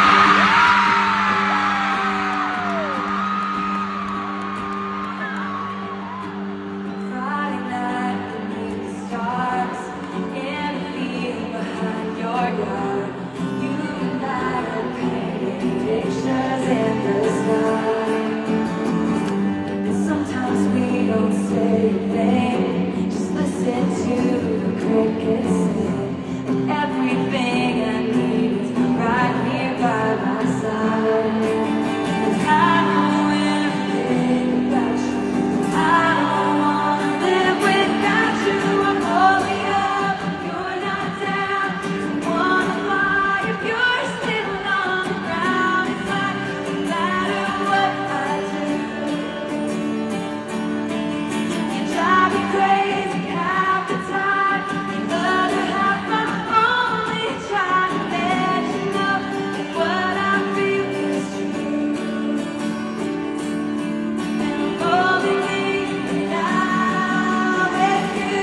[SPEAKER 2] Friday night, the music starts in the field behind your yard. You and I are painting pictures in the sky. And sometimes we don't say a thing, just listen to the crickets sing. And everything I need is right here by my side. And I know everything about you. I don't wanna live without you. I'm holding up if you're not down. I wanna fly if you're still on the ground. It's like no matter what I do, you drive me crazy half the time. The other half I'm only trying to let you know that what I feel is true. And I'm holding me now with you.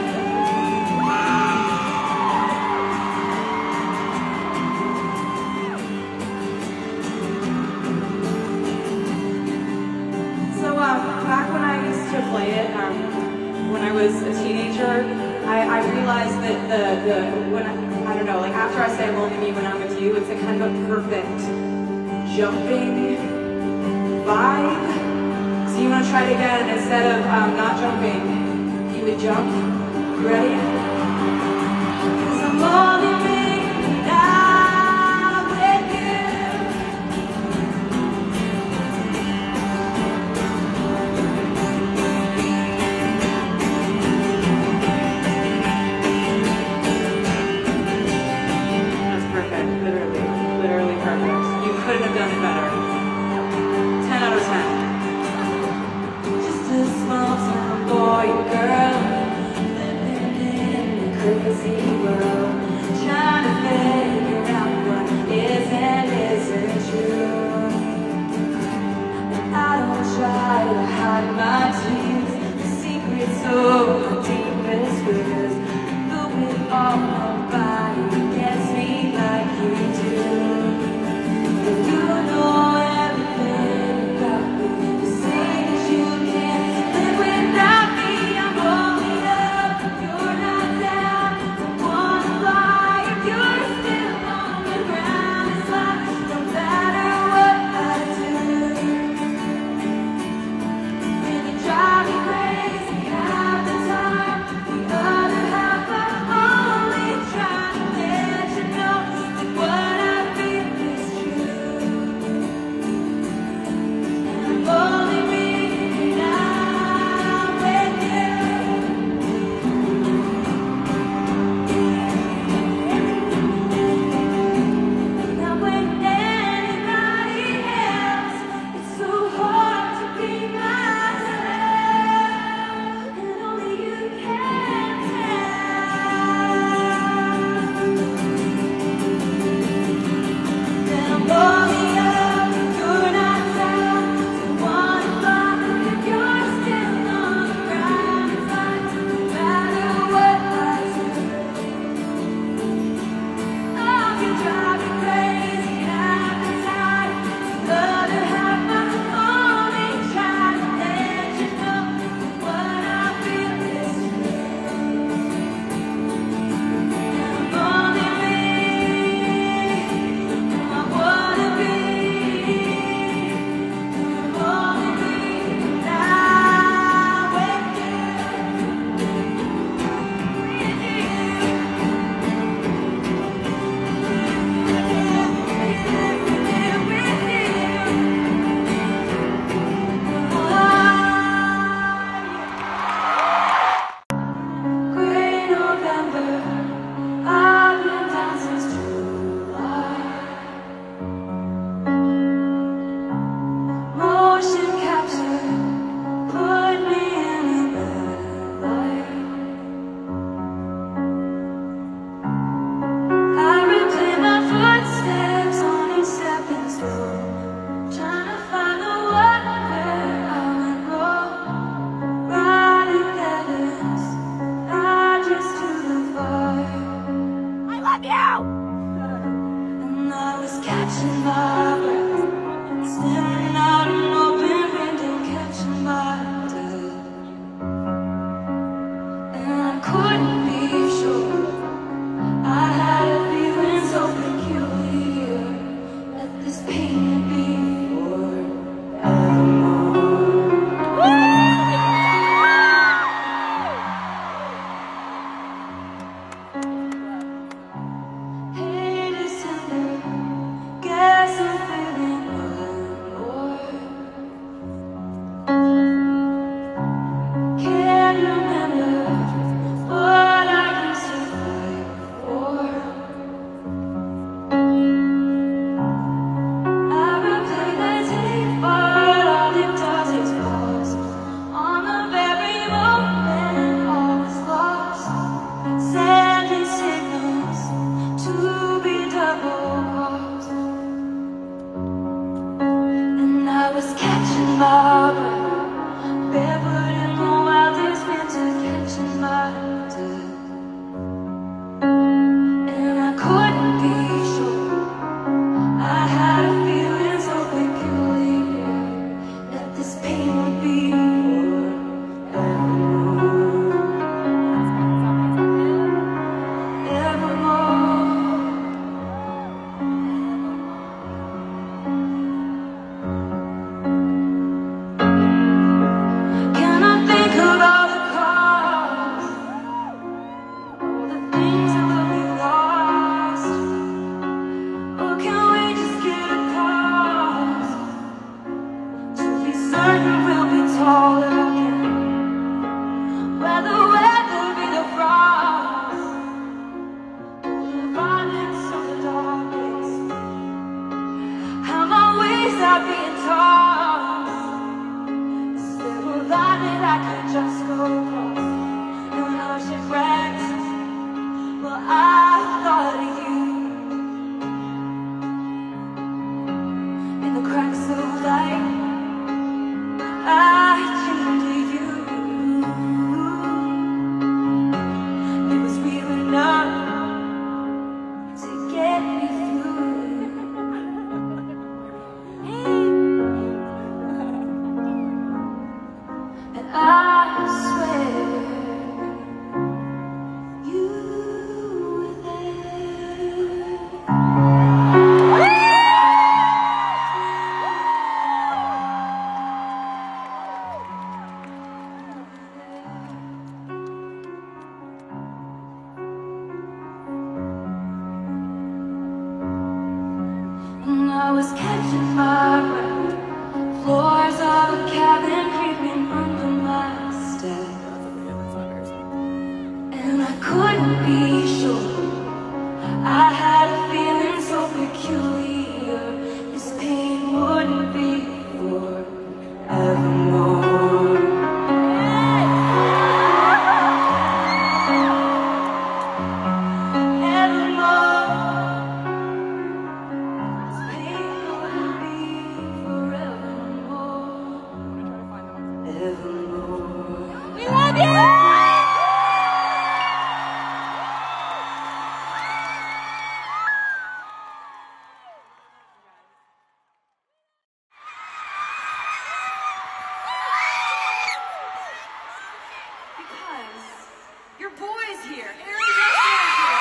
[SPEAKER 1] So back when I used to play it, when I was a teenager, I realized that I don't know, like after I say I'm holding you when I'm with you, it's a kind of a perfect jumping vibe. So you want to try it again, and instead of not jumping, you would jump. You ready? 'Cause I'm holding me now with you. That's perfect, literally perfect. You couldn't have done it better. 10 out of 10.
[SPEAKER 2] Just a small town boy and girl living in a crazy world, trying to figure out what is and isn't true. And I don't try to hide my tears, the secrets of my deepest fears. Though with all nobody gets me like you do. And you know everything about me. You say that you can't live without me. I'm holding up if you're not down. I wanna fly if you're still on the catching my breath, staring out an open window, catching my breath. And I couldn't be sure. I had a feeling so peculiar that this pain would be forevermore. Hey December, guess I'm feeling bored. Can't remember what I used to fight for. I replay the tape, but all it does is pause on the very moment all is lost, sending signals to be double-crossed. And I was catching my breath, barefoot in the wildest winter, catching my breath. And I couldn't be sure. I had a feeling so peculiar that this pain would be forevermore. Evermore. Can I think of all the costs, all the things that will be lost? Or can we just get a pause to be certain we'll be taller again? Where the weather be the frost, the violence of the darkness, how my ways are being tossed. Is there a line that I could just go across? And when I was shipwrecked, well, I thought of you. In the cracks of light, I dreamed of you. It was real enough to get me through. And I swear you were there. And I was catching my breath, floors of a cabin creeping under my step. And I couldn't be sure. I had a feeling so peculiar, this pain wouldn't be forevermore. We love you!
[SPEAKER 1] Because your boy's here. Aaron Dessner's here.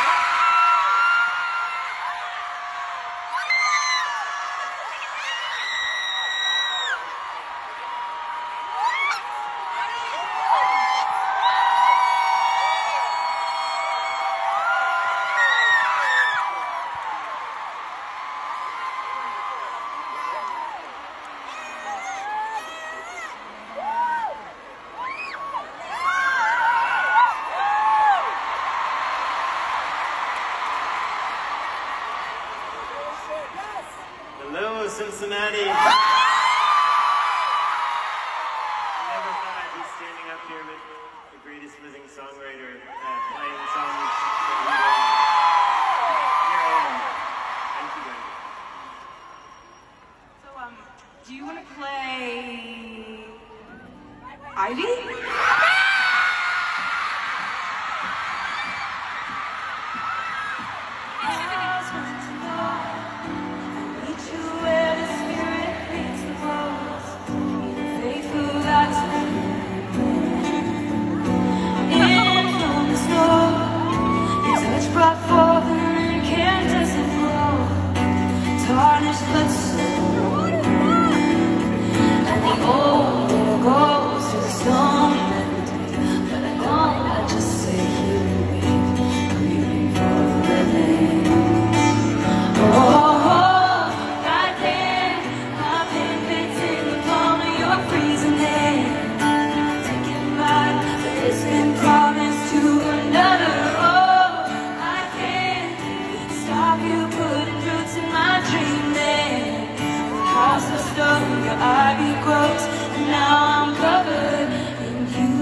[SPEAKER 4] Hello, Cincinnati. I never thought I'd be standing up here with the greatest living songwriter playing songs that we wrote. Here I am. Thank you, guys.
[SPEAKER 1] So, do you want to play Ivy?
[SPEAKER 2] matters but so. And the old letter goes to the stone every day. But I don't, I just say here and wait, waiting for the living. Oh, goddamn, my pen fits in the palm of your freezing hand. Taking back, but it's been promised to another. Oh, I can't stop you putting roots in my dreamland. The house of stone, your ivy grows, and now I'm covered in you.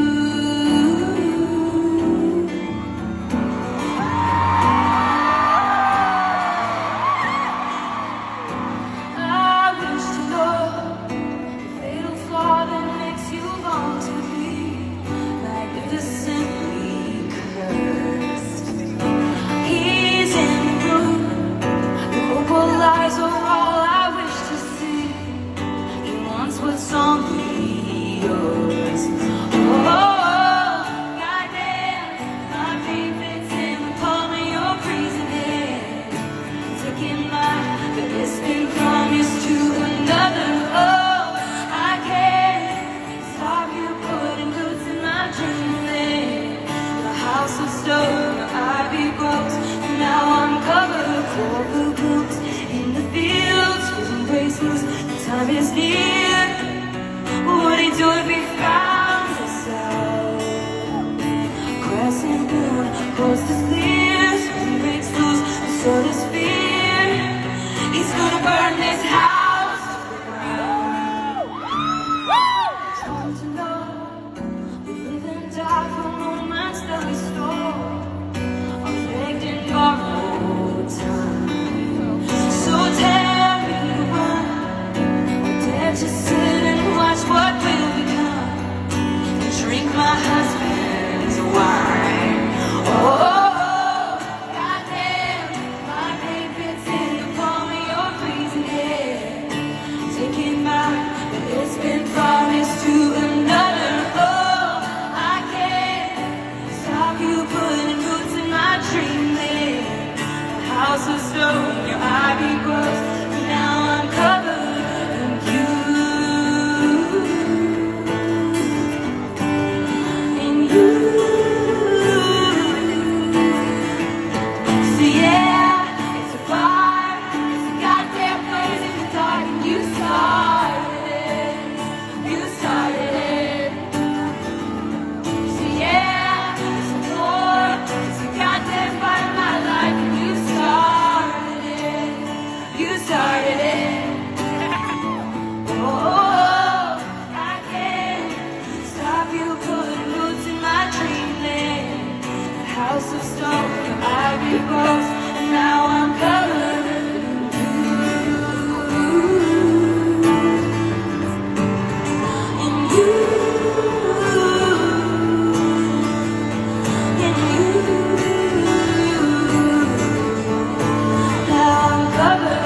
[SPEAKER 2] I wish to know the fatal flaw that makes you long to be magnificently cursed. He's in the room, the opal eyes are all I wish to see. He wants what's only yours. Oh, goddamn, my pain fits in the palm of your freezing hand. Taking mine, but it's been promised to another. Oh, I can't stop you putting roots in my dreamland. The house of stone, your ivy grows, and now I'm covered for the roots in the fields, with embrace loose. The time is near. What would he do if he found us out? Crescent moon, coast is clear, spring breaks loose, and so does fear. He's gonna burn this house to the ground. It's hard to know, we live and die for moments that we stole, on begged and borrowed time. So tell me to run, or dare to sit and watch what will become, and drink my husband's wine. Oh, goddamn, my pain fits in the palm of your freezing hand. Taking mine, but it's been promised to another. Oh, I can't stop you putting roots in my dreamland. The house of stone, your ivy grows, and now I'm covered in you. In you. So yeah, it's a fire, it's a goddamn blaze in the dark, and you started it. You started it. So yeah, it's a war, it's a goddamn fight of my life, and you started it. You started it. Oh, I can't stop you putting roots in my dreamland. The house of stone, your ivy grows, and now I'm covered in you. In you. In you. Now I'm covered.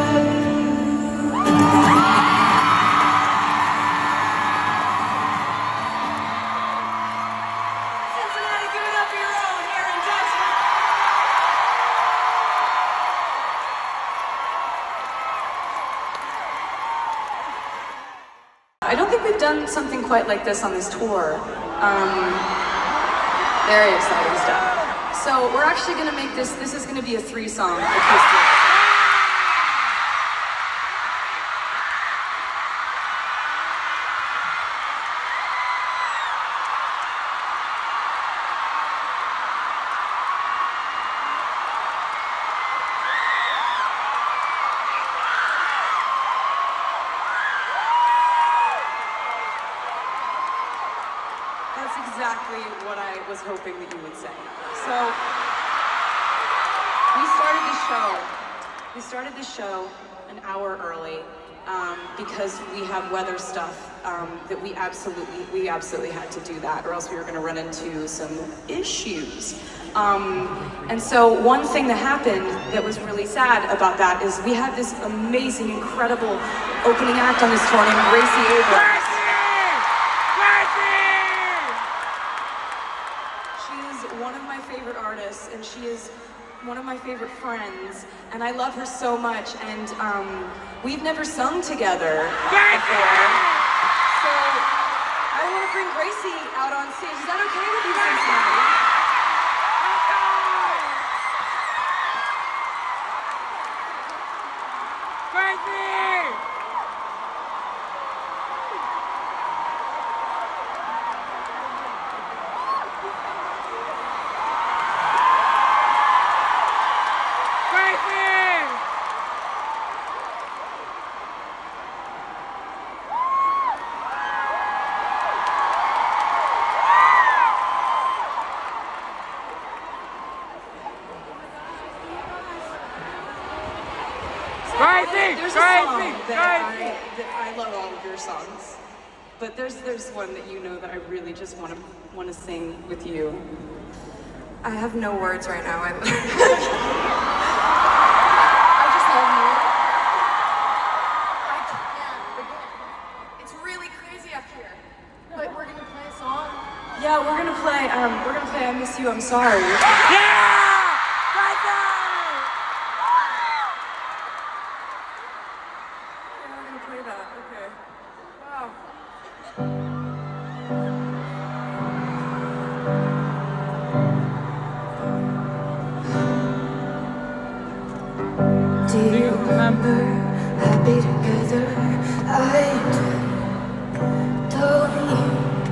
[SPEAKER 1] Cincinnati, give it up for your own, Aaron Dessner. I don't think we've done something quite like this on this tour. Very exciting stuff. So we're actually gonna make this is gonna be a 3-song acoustic. That's exactly what I was hoping that you would say. So, we started the show an hour early because we have weather stuff that we absolutely had to do that, or else we were going to run into some issues. And so one thing that happened that was really sad about that is we had this amazing, incredible opening act on this tour named Gracie Abrams. She is one of my favorite artists, and she is one of my my favorite friends, and I love her so much, and we've never sung together before. So I want to bring Gracie out on stage. Is that okay with you, Cincinnati? There's a song that I love all of your songs, but there's one that you know that I really just want to sing with you.
[SPEAKER 2] I have no words right now.
[SPEAKER 1] I just love you.
[SPEAKER 3] I can't. It's really crazy up here. But we're gonna play a song.
[SPEAKER 1] Yeah, we're gonna play I Miss You, I'm Sorry.
[SPEAKER 2] Do you remember happy together? I do, don't you?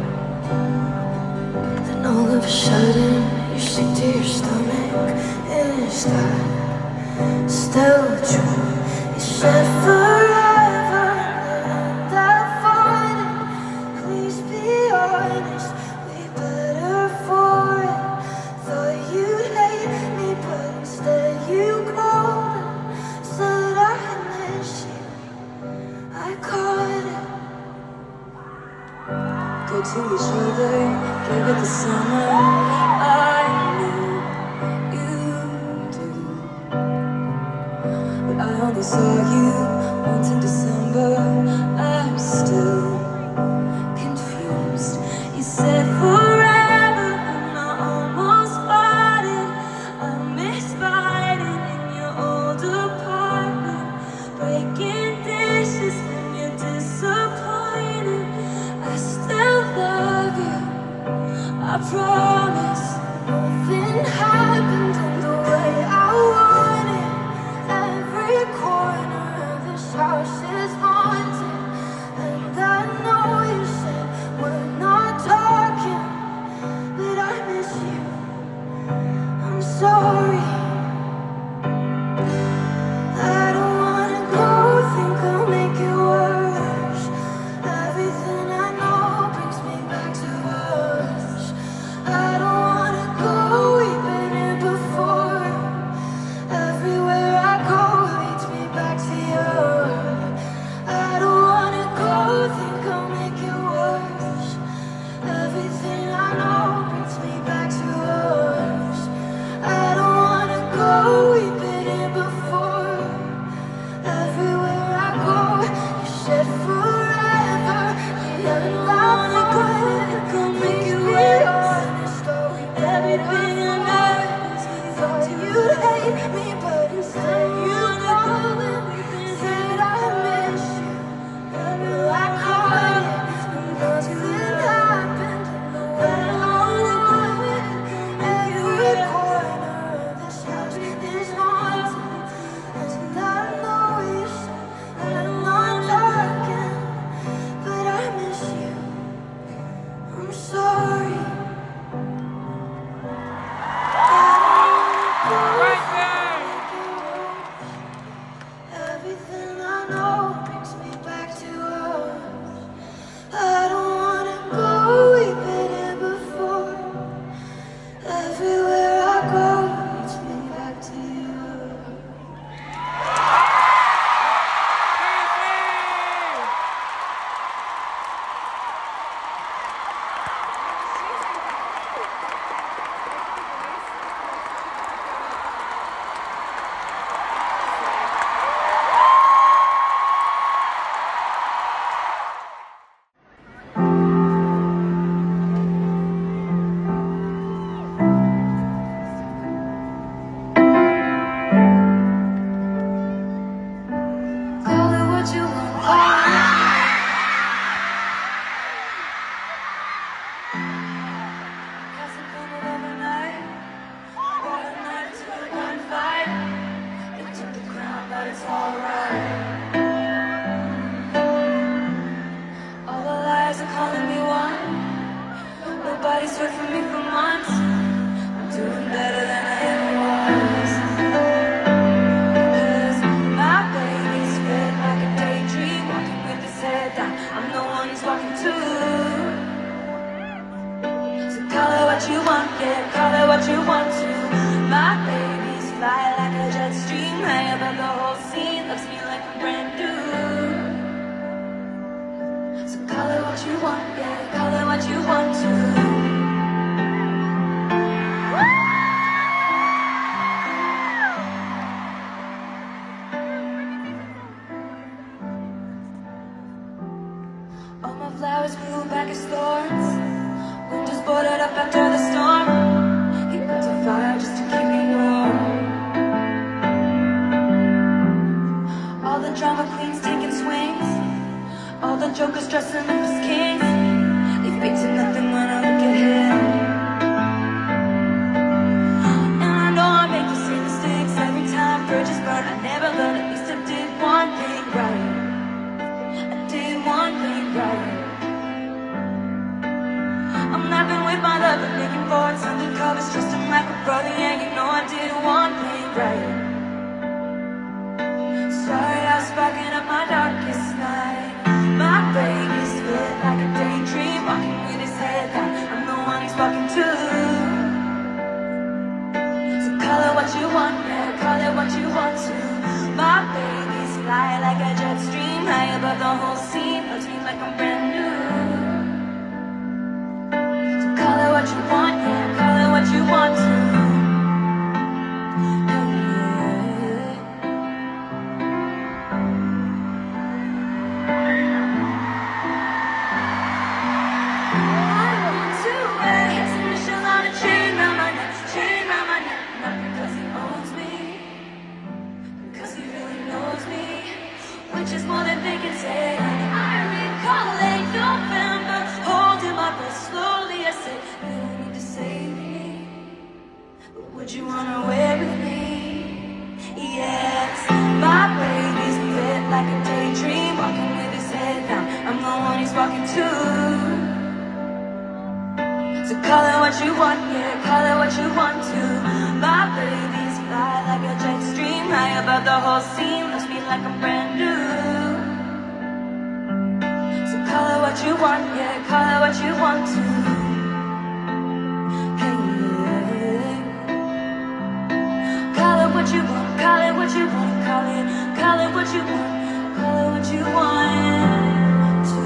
[SPEAKER 2] Then all of a sudden you're sick to your stomach. Is that still true? You said forever and I find it. Please be honest, we better for it. Thought you'd hate me, but instead you called. Said I miss you, I caught it. Good to each other, gave it the summer. I knew you do, but I only saw you once in December. I'm still confused. You said forever, and I almost bought it. I miss biting in your old apartment, breaking dishes when you're disappointed. I still love you, I promise. Nothing happened in the way I wanted. Every corner of this house is haunted, and I know you said we're not talking, All the liars are calling me one. Nobody's heard from me for months. I'm doing better than I ever was. 'Cause my baby's fed like a daydream, walking with his head down. I'm the one he's walking to. So call it what you want, yeah, call it what you want to. My baby's fly like a jet stream, high above the whole scene, loves me like I'm brand new. So call it what you want, yeah, call it what you want to. All my flowers grew back as thorns. Windows boarded up after the storm. He built a fire just to keep me warm. All the drama queens taking swings. All the jokers dressing up as kings. They fade to nothing when I look at him. And I know I make the same mistakes every time bridges burn. I never learned, at least I did one thing right. I did one thing right. I'm laughing with my lover, making forwards undercovers, just him like a brother. Yeah, you know I did one thing right. Sorry I was sparking up my darkest night. My baby's fit like a daydream, walking with his head down. I'm the one he's walking to. So call it what you want, yeah, call it what you want to. My baby's fly like a jet stream, high above the whole scene, loves me like I'm brand new. So call it what you want, yeah, call it what you want to. Which is more than they can say. I recall late November, holding my breath slowly. I said, you don't need to save me, but would you wanna wear with me? Yes, my baby's fit like a daydream, walking with his head down. I'm the one he's walking to. So call it what you want, yeah, call it what you want to. My baby's fly like a jet stream, high above the whole scene, loves me like I'm brand new. So call it what you want, yeah, call it what you want to. Hey, yeah. Call it what you want, call it what you want, call it what you want, call it what you want to.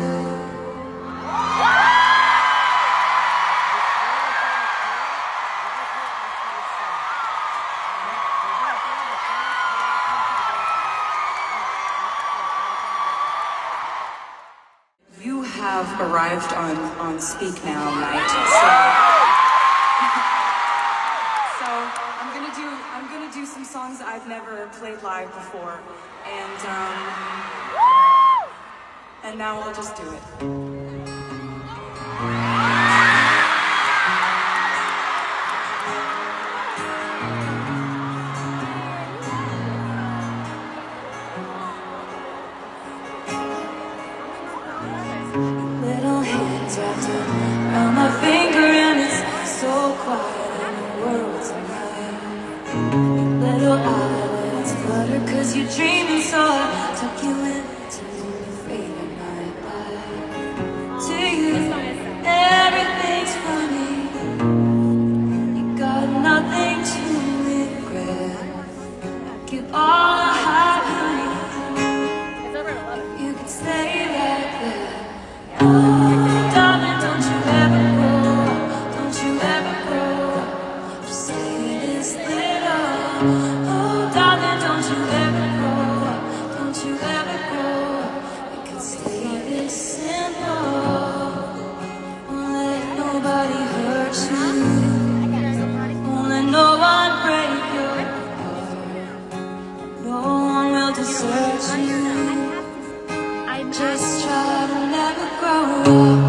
[SPEAKER 1] You have arrived on Speak Now night, so I'm gonna do some songs I've never played live before, and now I'll just do it.
[SPEAKER 2] Little hands wrapped around my finger, and it's so quiet in the world tonight. Little eyelids flutter 'cause you're dreaming, so I tuck you into your favorite nightlight. To you, everything's funny. You got nothing to regret. Give all I have, honey. You can stay right there. Oh, darling, don't you ever grow up, don't you ever grow up, just stay this little. Oh, darling, don't you ever grow up, don't you ever grow up, we can stay this simple. Won't let nobody hurt you, won't let no one break your heart, no one will desert you. Just try to never grow up.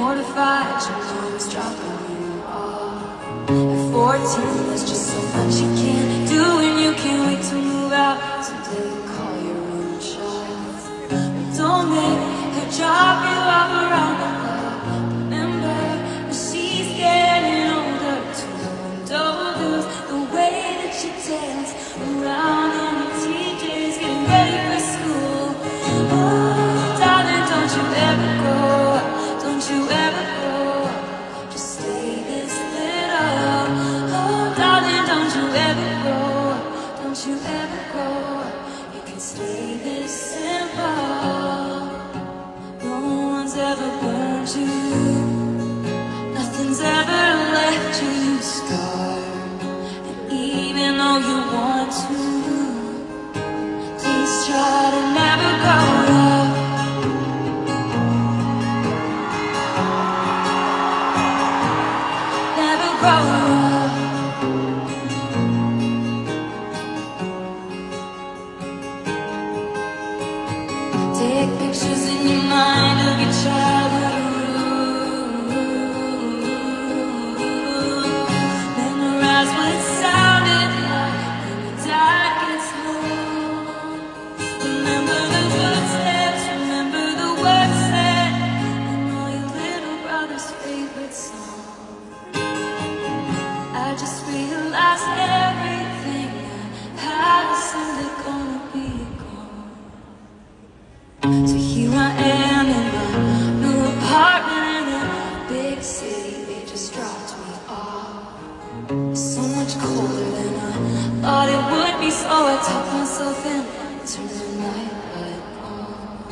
[SPEAKER 2] mortified, you know it's dropping you off. At 14, there's just so much you can't do, and you can't wait to move out. Someday you'll call your own shots. But don't make her drop you off around the block. Remember, when she's getting older too, and don't lose the way that you dance around in your TJs, getting ready for school. Oh, darling, don't you ever grow up, don't you ever grow up, just stay this little. Oh, darling, don't you ever grow up, don't you ever grow up, you can stay this simple. No one's ever burned you, nothing's ever left you scarred. And even though you want to, please try to never grow up. Never grow up. Take pictures in your mind of your childhood. Memorize what it sounded like when your dad gets home. Remember the footsteps, remember the words said, and all your little brother's favorite song. I just realized everything I had is someday gonna be gone. So here I am in my new apartment in a big city. They just dropped me off. It's so much colder than I thought it would be, so I tucked myself in and turned the night light on.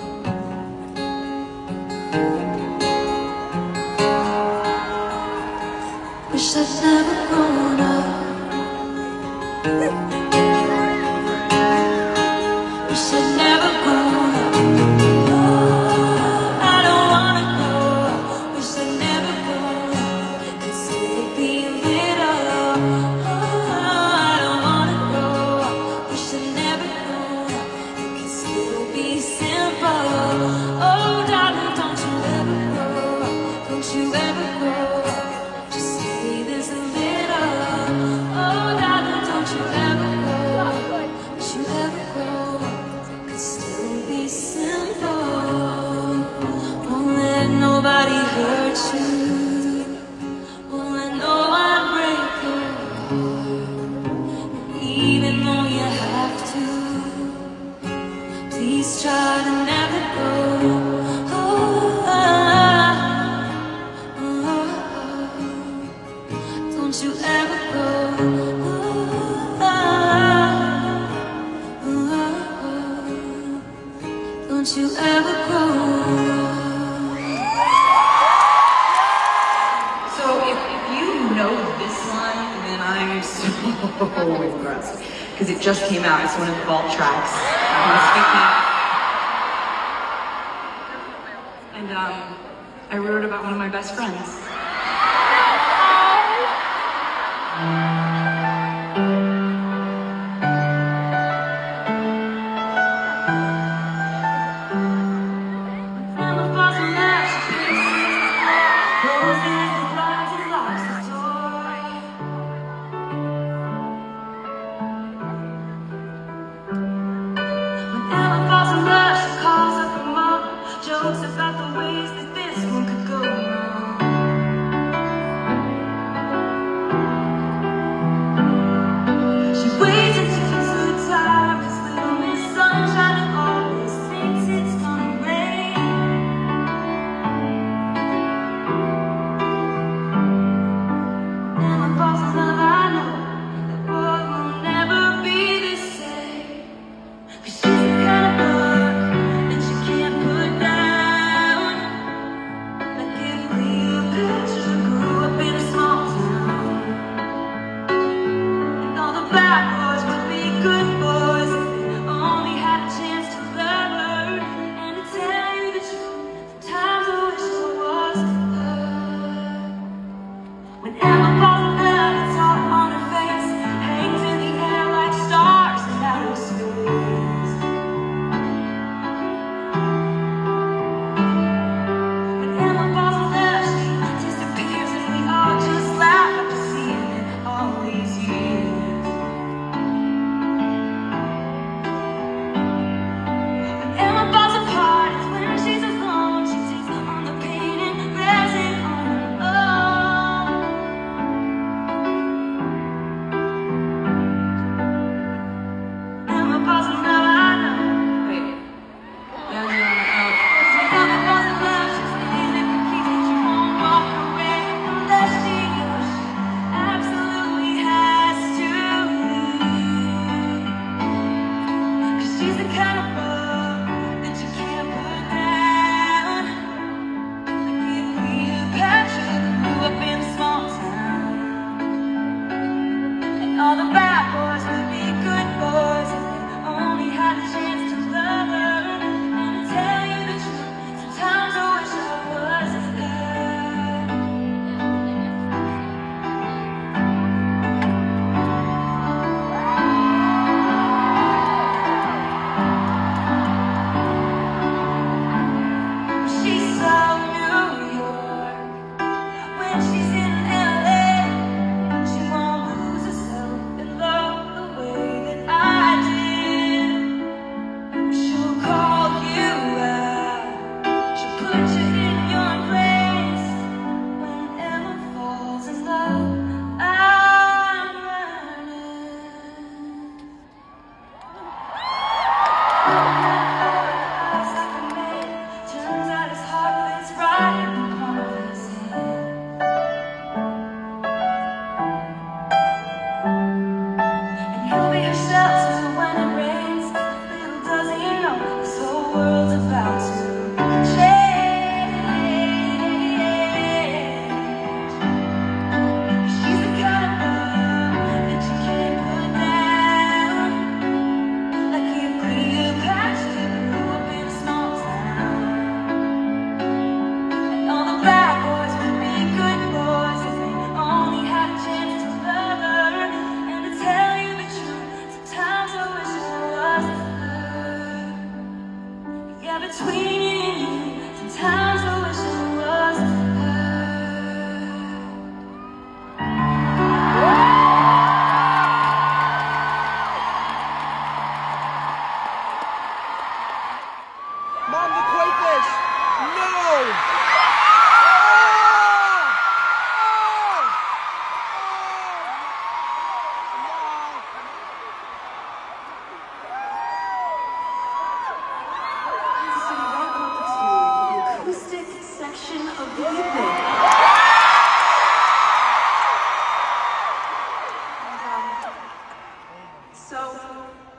[SPEAKER 2] Wish I'd never grown up. Wish I'd never grown up. I don't wanna grow up. Wish I'd never grown up. Could still be little. I don't wanna grow up. Wish I'd never grown up. It could still be simple. Oh, darling, don't you ever grow up. Don't you ever grow up. Just stay this little. Oh, darling, don't you ever grow up. Don't you ever grow up. Could still be simple. Won't let nobody hurt you. Won't let no one break your heart. Even though you have to, please try to never grow up. Don't you ever grow up. Don't you ever grow up.
[SPEAKER 1] So if you know this one, then I'm so impressed. Because it just came out. It's one of the vault tracks. And I wrote it about one of my best friends.
[SPEAKER 2] About the ways that this one could go wrong.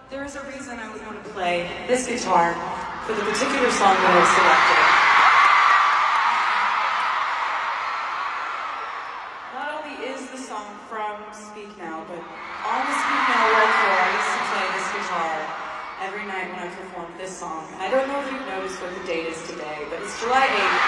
[SPEAKER 1] There is a reason I would want to play this guitar for the particular song that I've selected. Not only is the song from Speak Now, but on the Speak Now World Tour, I used to play this guitar every night when I performed this song. And I don't know if you've noticed what the date is today, but it's July 8th.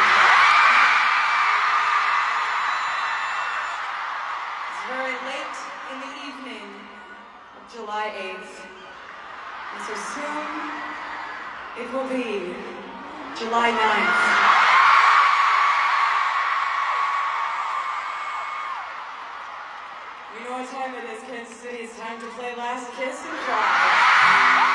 [SPEAKER 1] It's very late in the evening of July 8th. And so soon, it will be July 9th. You know what time it is, Kansas City. It's time to play Last Kiss and Cry.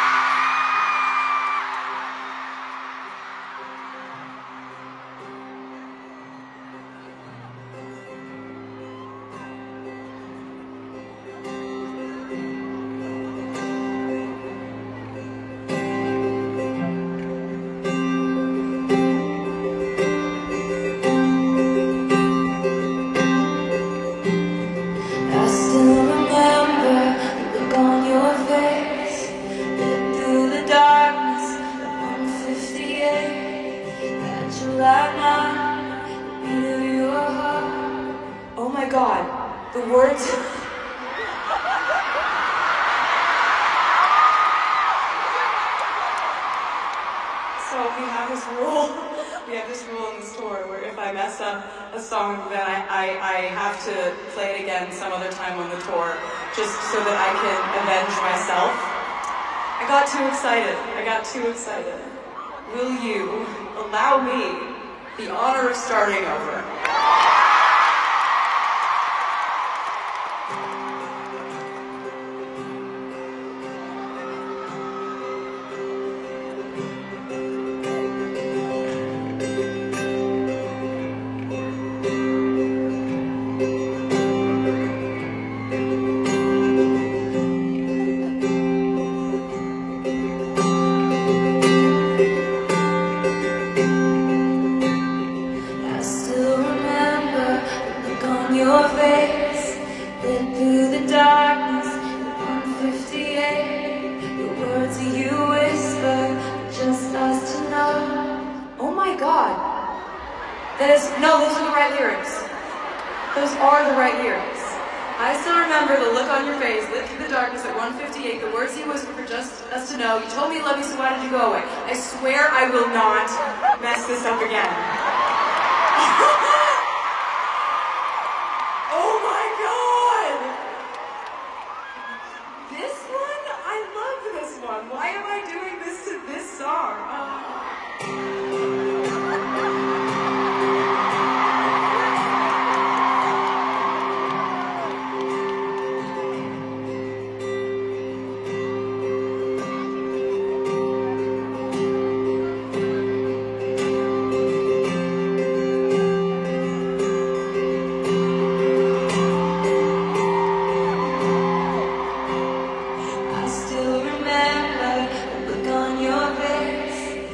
[SPEAKER 1] Oh my God, the words. So we have this rule. We have this rule in the store where if I mess up a song, then I have to play it again some other time on the tour, just so that I can avenge myself. I got too excited. Will you allow me the honor of starting over? Your face, lit through the darkness at 1:58. The words you whisper, just us to know. Oh my God. Those are the right lyrics. Those are the right lyrics. I still remember the look on your face, lit through the darkness at 1:58. The words you whisper for just us to know. You told me you love me, so why did you go away? I swear I will not mess this up again. Why am I doing this to this song? I still remember the look on your face.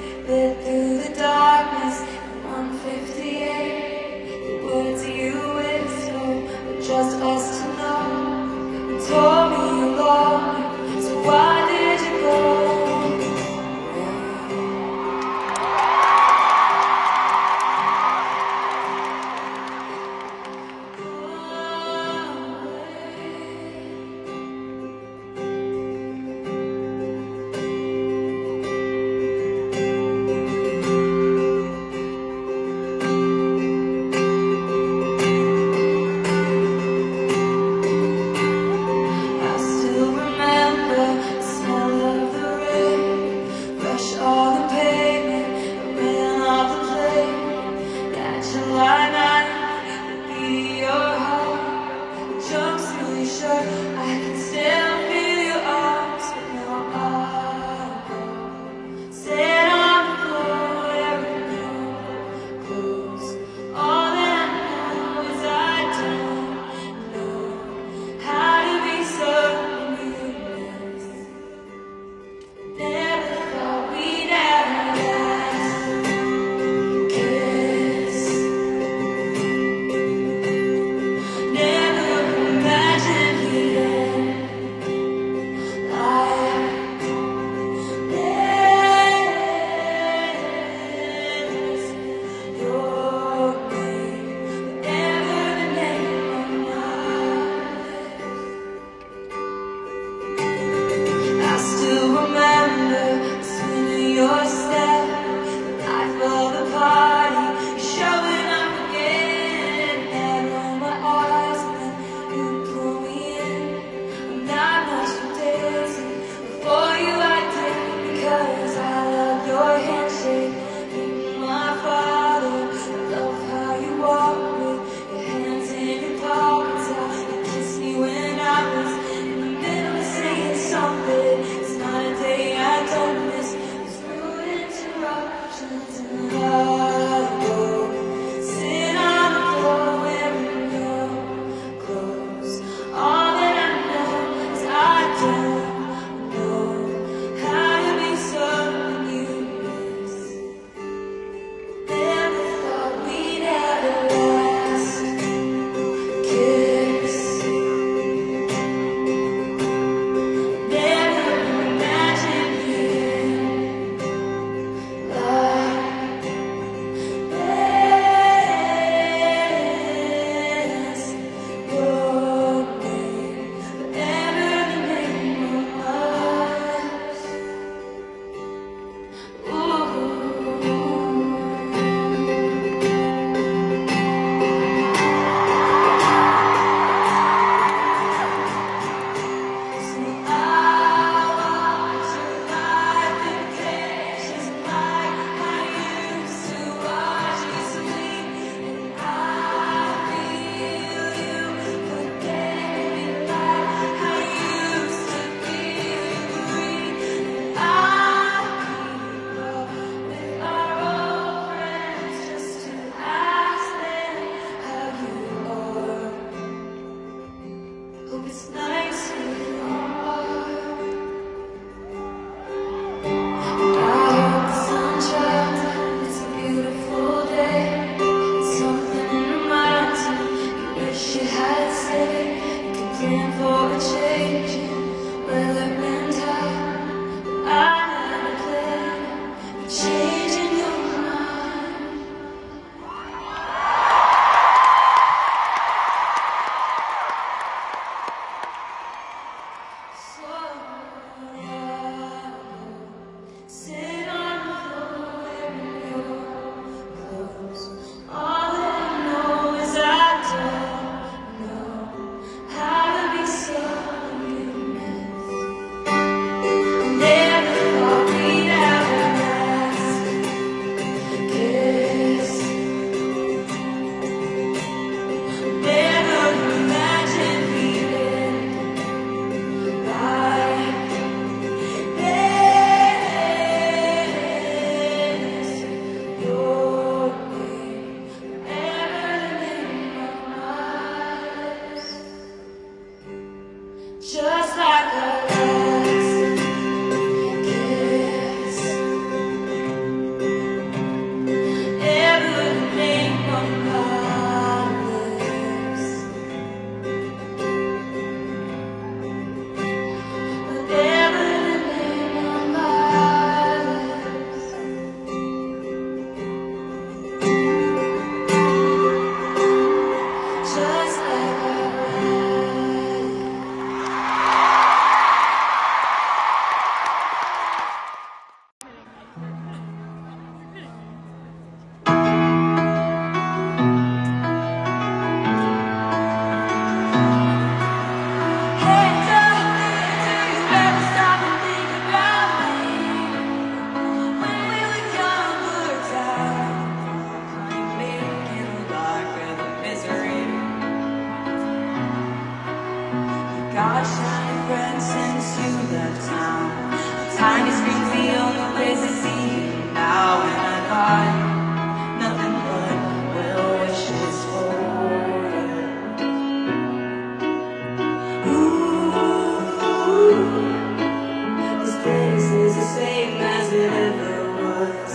[SPEAKER 2] same as it ever was.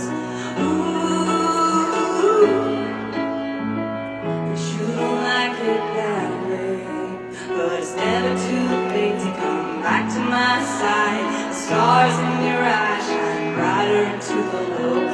[SPEAKER 2] Ooh, but you don't like it that way. But it's never too late to come back to my side. The stars in your eyes shine brighter into the low.